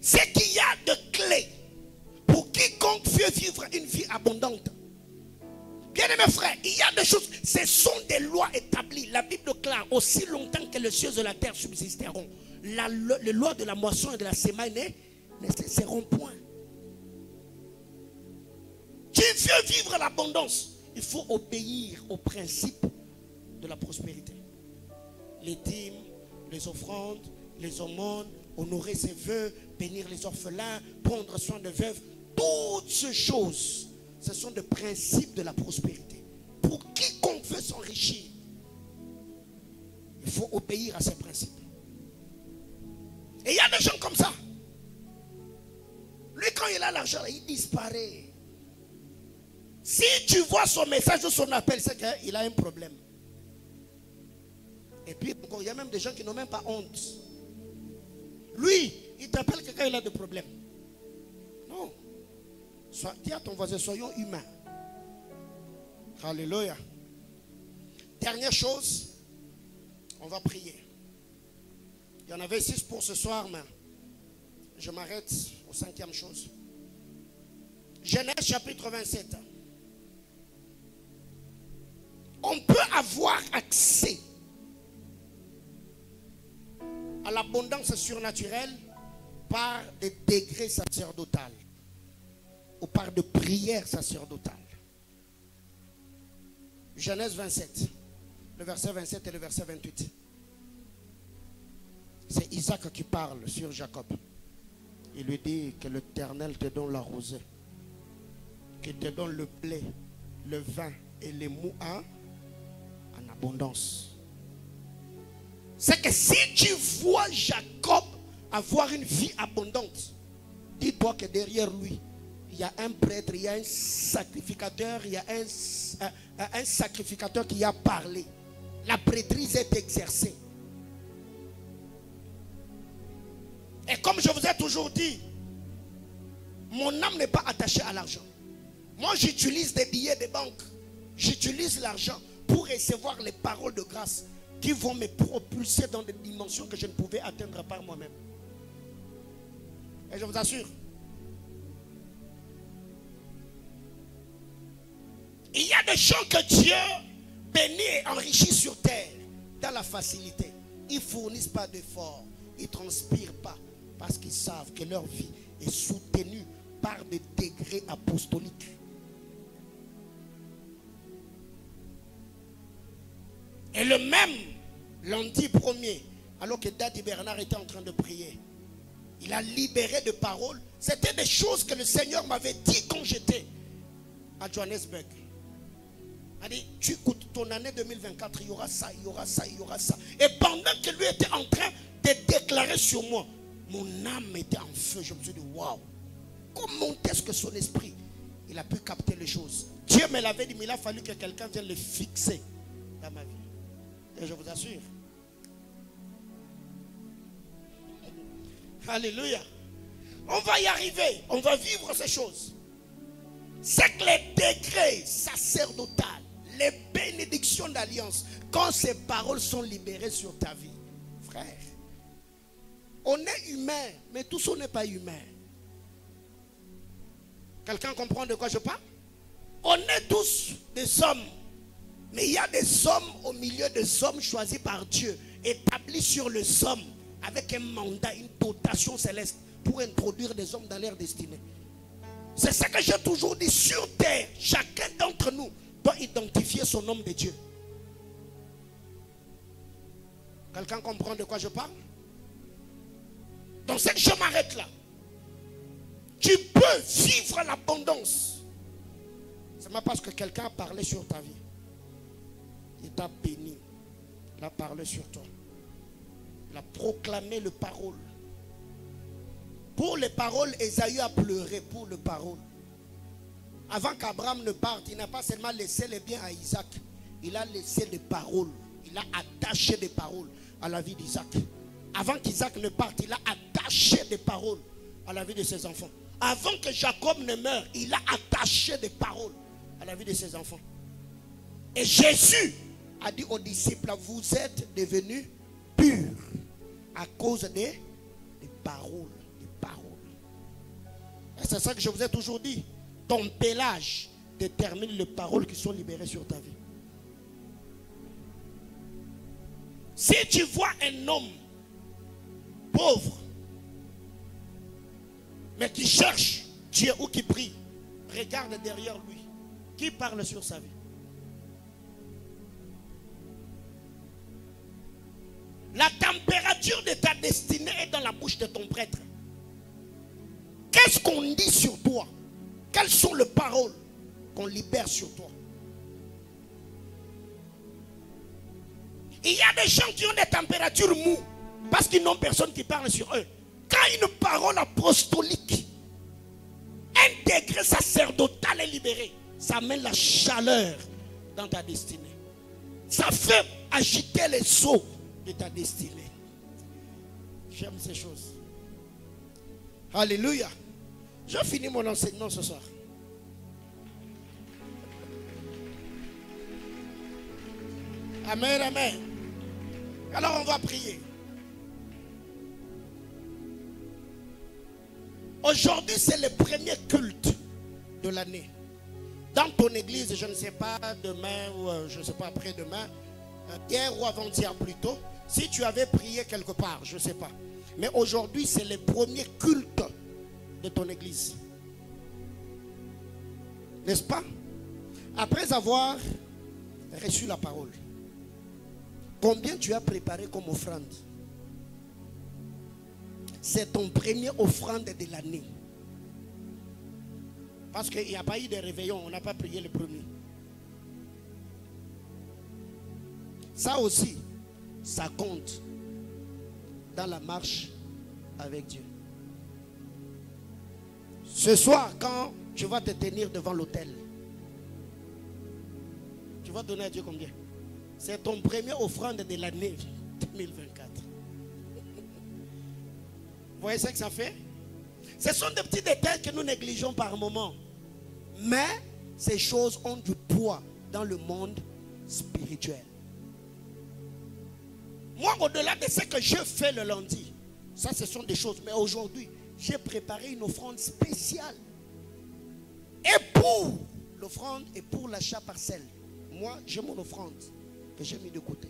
A: C'est qu'il y a de clés pour quiconque veut vivre une vie abondante. Bien-aimés frères, il y a des choses, ce sont des lois établies. La Bible déclare, aussi longtemps que les cieux de la terre subsisteront, les lois de la moisson et de la semaine ne cesseront point. Tu veux vivre l'abondance, il faut obéir aux principes de la prospérité. Les dîmes, les offrandes, les aumônes, honorer ses vœux, bénir les orphelins, prendre soin des veuves, toutes ces choses, ce sont des principes de la prospérité. Pour quiconque veut s'enrichir, il faut obéir à ces principes. Et il y a des gens comme ça. Lui, quand il a l'argent, il disparaît. Si tu vois son message ou son appel, c'est qu'il a un problème. Et puis, il y a même des gens qui n'ont même pas honte. Lui, il t'appelle que quand il a des problèmes. Non. Dis à ton voisin, soyons humains. Alléluia. Dernière chose, on va prier. Il y en avait 6 pour ce soir, mais je m'arrête aux 5e chose. Genèse chapitre 27. On peut avoir accès à l'abondance surnaturelle par des degrés sacerdotales ou par de prières sacerdotales. Genèse 27, le verset 27 et le verset 28. C'est Isaac qui parle sur Jacob. Il lui dit que l'Éternel te donne la rosée, qu'il te donne le blé, le vin et les mouas en abondance. C'est que si tu vois Jacob avoir une vie abondante, dis-toi que derrière lui, il y a un prêtre, il y a un sacrificateur, il y a un sacrificateur qui a parlé. La prêtrise est exercée. Et comme je vous ai toujours dit, mon âme n'est pas attachée à l'argent. Moi, j'utilise des billets de banque. J'utilise l'argent pour recevoir les paroles de grâce qui vont me propulser dans des dimensions que je ne pouvais atteindre par moi-même. Et je vous assure, il y a des gens que Dieu bénit et enrichit sur terre dans la facilité. Ils ne fournissent pas d'efforts, ils ne transpirent pas parce qu'ils savent que leur vie est soutenue par des degrés apostoliques. Et le même lundi 1er, alors que Daddy Bernard était en train de prier, il a libéré de paroles. C'était des choses que le Seigneur m'avait dit quand j'étais à Johannesburg. Il a dit, tu écoutes ton année 2024, il y aura ça, il y aura ça, il y aura ça. Et pendant que lui était en train de déclarer sur moi, mon âme était en feu. Je me suis dit, waouh, comment est-ce que son esprit, il a pu capter les choses. Dieu me l'avait dit, mais il a fallu que quelqu'un vienne le fixer dans ma vie. Et je vous assure. Alléluia. On va y arriver. On va vivre ces choses. C'est que les degrés sacerdotales, les bénédictions d'alliance, quand ces paroles sont libérées sur ta vie, frère, on est humain, mais tous on n'est pas humain. Quelqu'un comprend de quoi je parle? On est tous des hommes. Mais il y a des hommes au milieu des hommes choisis par Dieu, établis sur les hommes, avec un mandat, une dotation céleste, pour introduire des hommes dans leur destinée. C'est ça que j'ai toujours dit, sur terre, chacun d'entre nous doit identifier son homme de Dieu. Quelqu'un comprend de quoi je parle? Donc je m'arrête là. Tu peux vivre l'abondance. C'est pas parce que quelqu'un a parlé sur ta vie. Il t'a béni. Il a parlé sur toi. Il a proclamé les paroles. Pour les paroles, Ésaü a pleuré pour les paroles. Avant qu'Abraham ne parte, il n'a pas seulement laissé les biens à Isaac. Il a laissé des paroles. Il a attaché des paroles à la vie d'Isaac. Avant qu'Isaac ne parte, il a attaché des paroles à la vie de ses enfants. Avant que Jacob ne meure, il a attaché des paroles à la vie de ses enfants. Et Jésus a dit aux disciples, vous êtes devenus purs à cause des paroles. Des paroles. c'est ça que je vous ai toujours dit. Ton pélage détermine les paroles qui sont libérées sur ta vie. Si tu vois un homme pauvre, mais qui cherche Dieu ou qui prie, regarde derrière lui. Qui parle sur sa vie? La température de ta destinée est dans la bouche de ton prêtre. Qu'est-ce qu'on dit sur toi? Quelles sont les paroles qu'on libère sur toi? Il y a des gens qui ont des températures moues parce qu'ils n'ont personne qui parle sur eux. Quand une parole apostolique, un degré sacerdotal est libéré, ça amène la chaleur dans ta destinée. Ça fait agiter les eaux de ta destinée. J'aime ces choses. Alléluia. Je finis mon enseignement ce soir. Amen, amen. Alors on va prier. Aujourd'hui, c'est le premier culte de l'année. Dans ton église, je ne sais pas, demain ou je ne sais pas, après-demain, hier ou avant-hier plutôt, si tu avais prié quelque part, je ne sais pas. Mais aujourd'hui, c'est le premier culte de ton église. N'est-ce pas? Après avoir reçu la parole, combien tu as préparé comme offrande? C'est ton premier offrande de l'année. Parce qu'il n'y a pas eu de réveillon, on n'a pas prié le premier. Ça aussi, ça compte dans la marche avec Dieu. Ce soir, quand tu vas te tenir devant l'autel, tu vas donner à Dieu combien? C'est ton premier offrande de l'année 2024. Vous voyez ce que ça fait? Ce sont des petits détails que nous négligeons par moment. Mais ces choses ont du poids dans le monde spirituel. Moi, au-delà de ce que je fais le lundi, ça ce sont des choses. Mais aujourd'hui, j'ai préparé une offrande spéciale. Et pour l'offrande et pour l'achat parcelle, moi, j'ai mon offrande que j'ai mis de côté.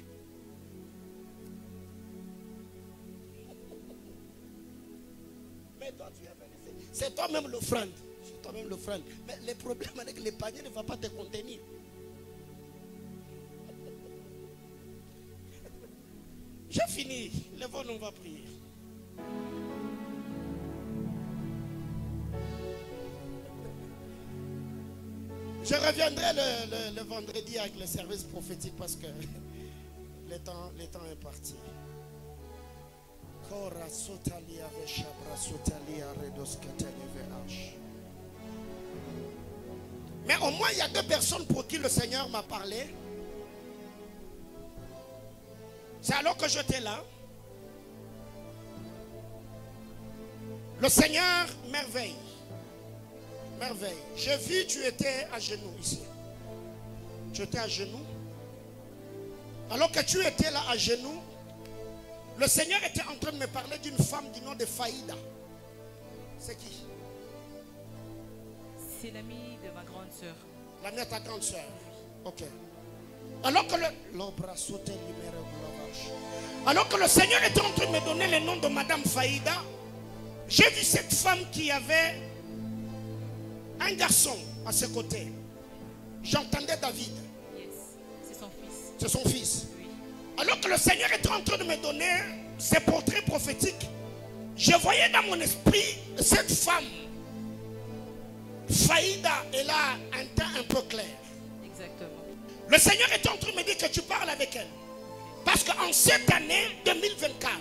A: Mais toi, tu as laissé. C'est toi-même l'offrande. C'est toi-même l'offrande. Mais le problème avec les paniers ne va pas te contenir. J'ai fini. Lève-nous, on va prier. Je reviendrai le vendredi avec le service prophétique parce que le temps est parti. Mais au moins il y a deux personnes pour qui le Seigneur m'a parlé. C'est alors que j'étais là. Le Seigneur merveille. Merveille. J'ai vu, tu étais à genoux ici. Tu étais à genoux. Alors que tu étais là à genoux, le Seigneur était en train de me parler d'une femme du nom de Faïda. C'est qui?
B: C'est l'amie de ma grande sœur.
A: L'amie de ta grande sœur. Ok. Alors que le Seigneur était en train de me donner le nom de Madame Faïda, j'ai vu cette femme qui avait un garçon à ses côtés. J'entendais David.
B: Yes, c'est son fils.
A: C'est son fils.
B: Oui.
A: Alors que le Seigneur était en train de me donner ces portraits prophétiques, je voyais dans mon esprit cette femme. Faïda, elle a un teint un peu clair.
B: Exactement.
A: Le Seigneur était en train de me dire que tu parles avec elle. Parce qu'en cette année 2024,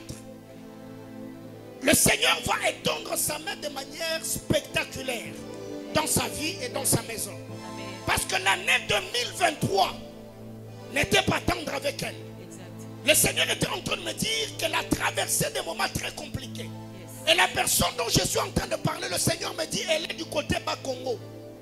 A: le Seigneur va étendre sa main de manière spectaculaire dans sa vie et dans sa maison.
B: Amen.
A: Parce que l'année 2023 n'était pas tendre avec elle.
B: Exact.
A: Le Seigneur était en train de me dire qu'elle a traversé des moments très compliqués.
B: Yes.
A: Et la personne dont je suis en train de parler, le Seigneur me dit, elle est du côté Bas-Congo.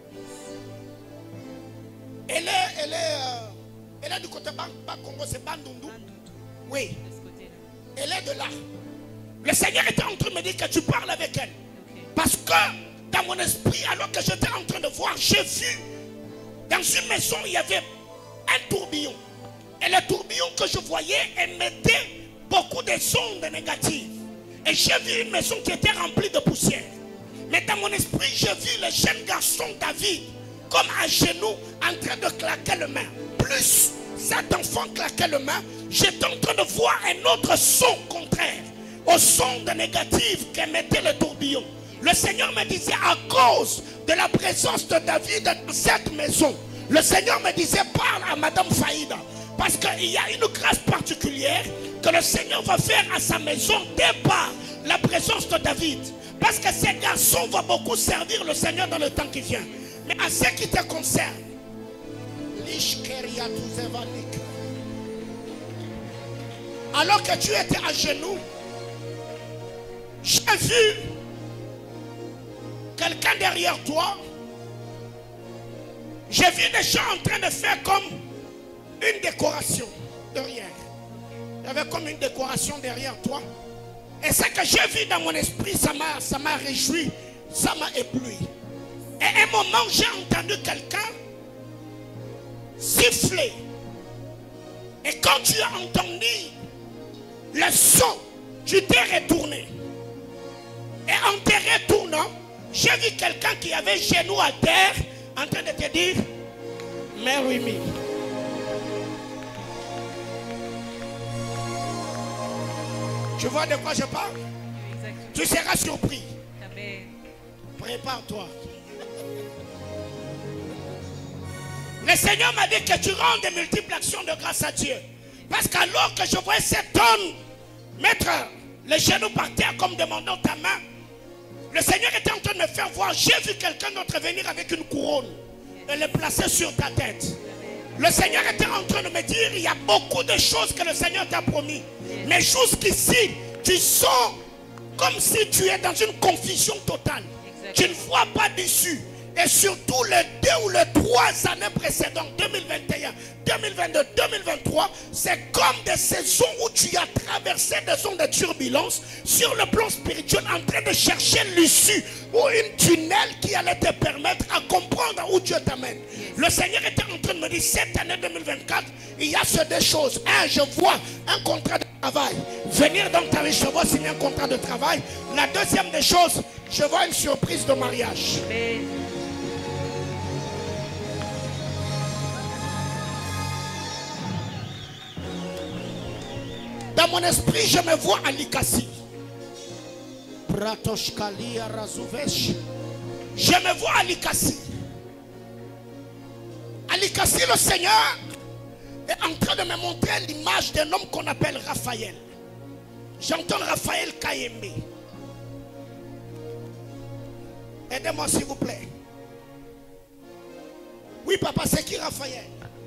A: Elle est du côté Bas-Congo, c'est Bandundu. Oui.
B: De ce côté-là.
A: Elle est de là. Le Seigneur était en train de me dire que tu parles avec elle.
B: Ok.
A: Parce que dans mon esprit, alors que j'étais en train de voir, j'ai vu dans une maison, il y avait un tourbillon. Et le tourbillon que je voyais émettait beaucoup de ondes négatives. Et j'ai vu une maison qui était remplie de poussière. Mais dans mon esprit, j'ai vu le jeune garçon David comme à genoux en train de claquer les mains. Plus cet enfant claquait les mains, j'étais en train de voir un autre son contraire au son de négatif qu'émettait le tourbillon. Le Seigneur me disait, à cause de la présence de David dans cette maison, le Seigneur me disait, parle à Madame Faïda. Parce qu'il y a une grâce particulière que le Seigneur va faire à sa maison dès par la présence de David. Parce que ces garçons vont beaucoup servir le Seigneur dans le temps qui vient. Mais à ce qui te concerne, alors que tu étais à genoux, j'ai vu quelqu'un derrière toi. J'ai vu des gens en train de faire comme une décoration derrière. Il y avait comme une décoration derrière toi. Et ce que j'ai vu dans mon esprit, ça m'a réjoui, ça mà ébloui. Et à un moment, j'ai entendu quelqu'un siffler. Et quand tu as entendu le son, tu t'es retourné. Et en te retournant, j'ai vu quelqu'un qui avait genoux à terre en train de te dire, marry me. Tu vois de quoi je parle?
B: Exactement.
A: Tu seras surpris.
B: Amen.
A: Prépare-toi. Le Seigneur m'a dit que tu rends de multiples actions de grâce à Dieu. Parce qu'alors que je voyais cet homme mettre les genoux par terre comme demandant ta main, le Seigneur était en train de me faire voir. J'ai vu quelqu'un d'autre venir avec une couronne et le placer sur ta tête. Le Seigneur était en train de me dire, il y a beaucoup de choses que le Seigneur t'a promis. Mais jusqu'ici, tu sens comme si tu es dans une confusion totale. Tu ne vois pas d'issue. Et surtout les 2 ou les 3 années précédentes, 2021, 2022, 2023, c'est comme des saisons où tu as traversé des zones de turbulence sur le plan spirituel en train de chercher l'issue ou une tunnel qui allait te permettre à comprendre où Dieu t'amène. Le Seigneur était en train de me dire, cette année 2024, il y a ces deux choses. Un, je vois un contrat de travail venir dans ta vie, je vois signer un contrat de travail. La deuxième des choses, je vois une surprise de mariage.
B: Amen.
A: Dans mon esprit, je me vois à Likasi. Je me vois à Likasi. À Likasi, le Seigneur est en train de me montrer l'image d'un homme qu'on appelle Raphaël. J'entends Raphaël Kayembe. Aidez-moi s'il vous plaît. Oui papa, c'est qui Raphaël?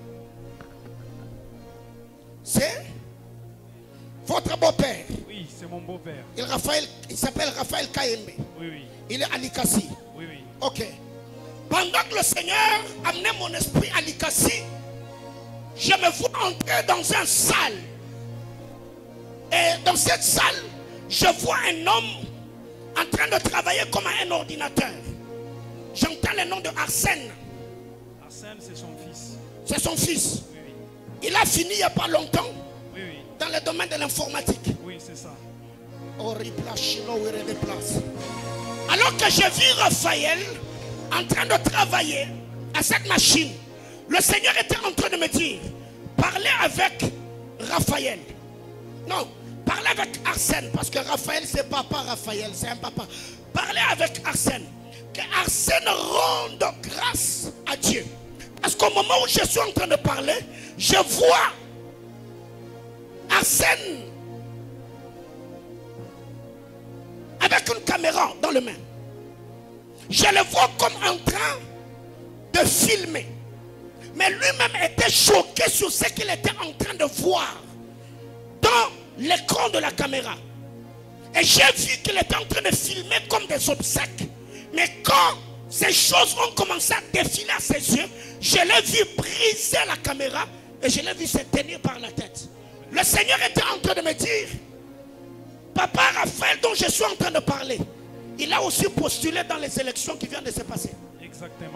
A: C'est votre beau-père?
C: Oui, c'est mon beau-père.
A: Il s'appelle Raphaël Kayembe.
C: Oui, oui.
A: Il est à Likasi.
C: Oui, oui.
A: Ok. Pendant que le Seigneur amenait mon esprit à Likasi, je me vois entrer dans une salle. Et dans cette salle, je vois un homme en train de travailler comme un ordinateur. J'entends le nom de Arsène.
C: Arsène, c'est son fils.
A: C'est son fils.
C: Oui, oui.
A: Il a fini il n'y a pas longtemps
C: Oui, oui.
A: dans le domaine de l'informatique.
C: Oui, c'est ça.
A: Alors que j'ai vu Raphaël en train de travailler à cette machine, le Seigneur était en train de me dire, parlez avec Raphaël. Non, parlez avec Arsène, parce que Raphaël c'est papa Raphaël, c'est un papa. Parlez avec Arsène, que Arsène rende grâce à Dieu. Parce qu'au moment où je suis en train de parler, je vois Arsène avec une caméra dans les mains. Je le vois comme en train de filmer. Mais lui-même était choqué sur ce qu'il était en train de voir dans l'écran de la caméra. Et j'ai vu qu'il était en train de filmer comme des obsèques. Mais quand ces choses ont commencé à défiler à ses yeux, je l'ai vu briser la caméra et je l'ai vu se tenir par la tête. Le Seigneur était en train de me dire, papa Raphaël dont je suis en train de parler, Il a aussi postulé dans les élections qui viennent de se passer.
C: Exactement.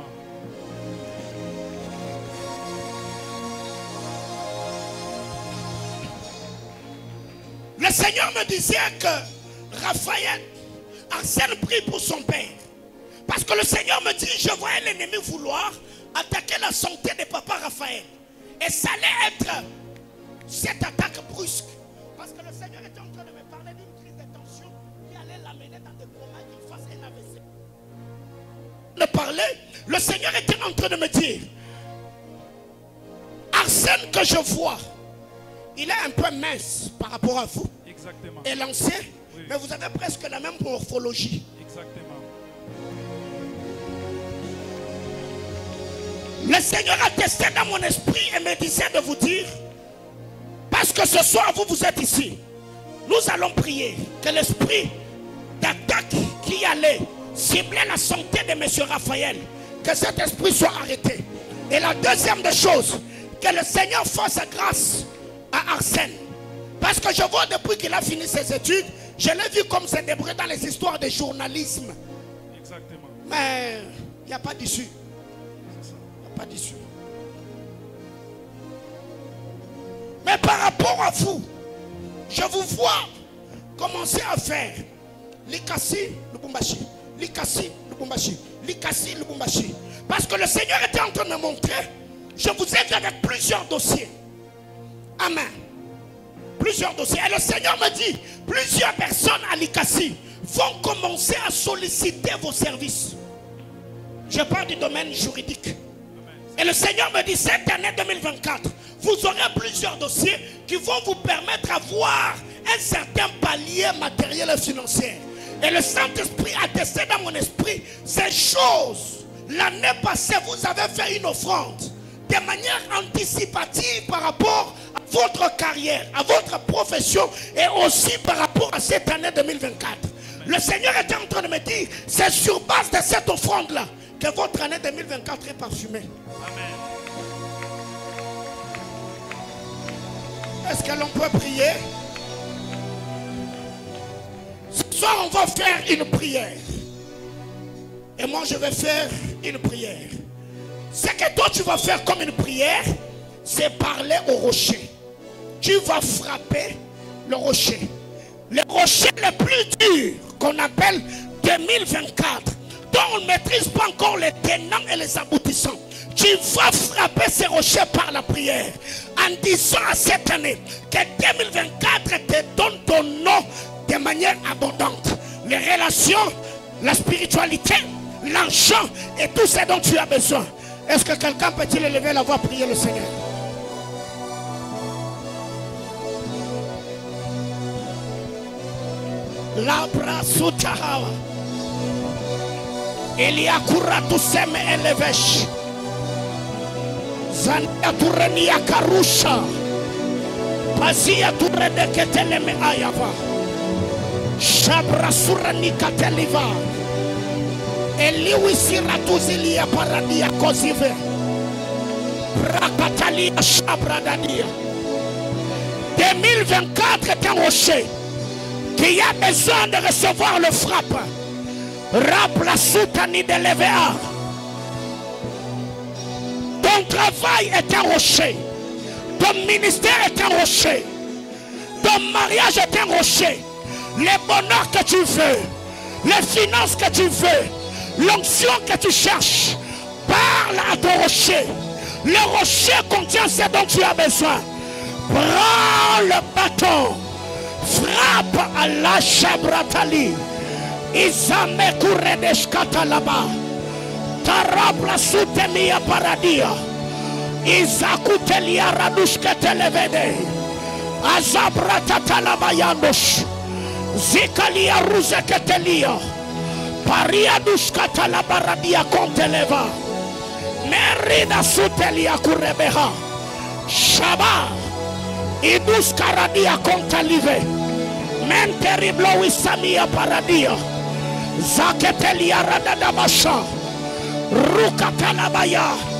A: Le Seigneur me disait que Raphaël, Arsène prie pour son père. Parce que le Seigneur me dit, je voyais l'ennemi vouloir attaquer la santé de papa Raphaël. Et ça allait être cette attaque brusque. Parce que le Seigneur était en train de me parler d'une crise de tension qui allait l'amener dans des comas qu'il fasse un AVC. Le Seigneur était en train de me dire, Arsène que je vois, il est un peu mince par rapport à vous.
C: Exactement.
A: Élancé,
C: oui.
A: Mais vous avez presque la même morphologie.
C: Exactement.
A: Le Seigneur a testé dans mon esprit et me disait de vous dire, parce que ce soir vous êtes ici, nous allons prier que l'esprit d'attaque qui allait cibler la santé de M. Raphaël, que cet esprit soit arrêté. Et la deuxième des choses, que le Seigneur fasse grâce à Arsène. Parce que je vois depuis qu'il a fini ses études, je l'ai vu comme se débrouiller dans les histoires de journalisme.
C: Exactement.
A: Mais il n'y a pas d'issue. Pas d'issue. Mais par rapport à vous, je vous vois commencer à faire Likasi Lubumbashi, Likasi Lubumbashi, Likasi Lubumbashi. Parce que le Seigneur était en train de me montrer, je vous ai vu avec plusieurs dossiers. Amen. Plusieurs dossiers. Et le Seigneur me dit, plusieurs personnes à Likasi vont commencer à solliciter vos services. Je parle du domaine juridique. Et le Seigneur me dit, cette année 2024, vous aurez plusieurs dossiers qui vont vous permettre d'avoir un certain palier matériel et financier. Et le Saint-Esprit a testé dans mon esprit ces choses. L'année passée, vous avez fait une offrande de manière anticipative par rapport à votre carrière, à votre profession et aussi par rapport à cette année 2024. Le Seigneur était en train de me dire, c'est sur base de cette offrande-là que votre année 2024 est parfumée.
C: Amen.
A: Est-ce que l'on peut prier? Ce soir, on va faire une prière. Et moi, je vais faire une prière. Ce que toi, tu vas faire comme une prière, c'est parler au rocher. Tu vas frapper le rocher. Le rocher le plus dur qu'on appelle 2024. Dont on ne maîtrise pas encore les tenants et les aboutissants. Tu vas frapper ces rochers par la prière. En disant à cette année que 2024 te donne ton nom de manière abondante. Les relations, la spiritualité, l'argent et tout ce dont tu as besoin. Est-ce que quelqu'un peut-il élever la voix, prier le Seigneur? Labra sutahawa. Elia kuratu seme elevesh. Zania turenia karusha. Pazia turede keteleme ayava. Shabra surani kateliva. Eliwi siratuzilia paradia kozive. Prakatalia shabra dadia. 2024 est un rocher qui a besoin de recevoir le frappe. Rap la soutanie de l'EVA. Ton travail est un rocher. Ton ministère est un rocher. Ton mariage est un rocher. Les bonheurs que tu veux, les finances que tu veux, l'onction que tu cherches, parle à ton rocher. Le rocher contient ce dont tu as besoin. Prends le bâton, frappe à la chabratali. Izame kuredesh katalaba. Tarabla sutemia paradia. Izakutelia radushke televede. Azabra tatalaba yandosh. Zikalia ruzeketelia. Paria dushkatalaba radia konteleva. Merida sutelia kurebeha. Shaba. Iduskaradia kontalive. Men terriblo wisamia paradia. Zaketelia radadabasha. Rukatalabaya.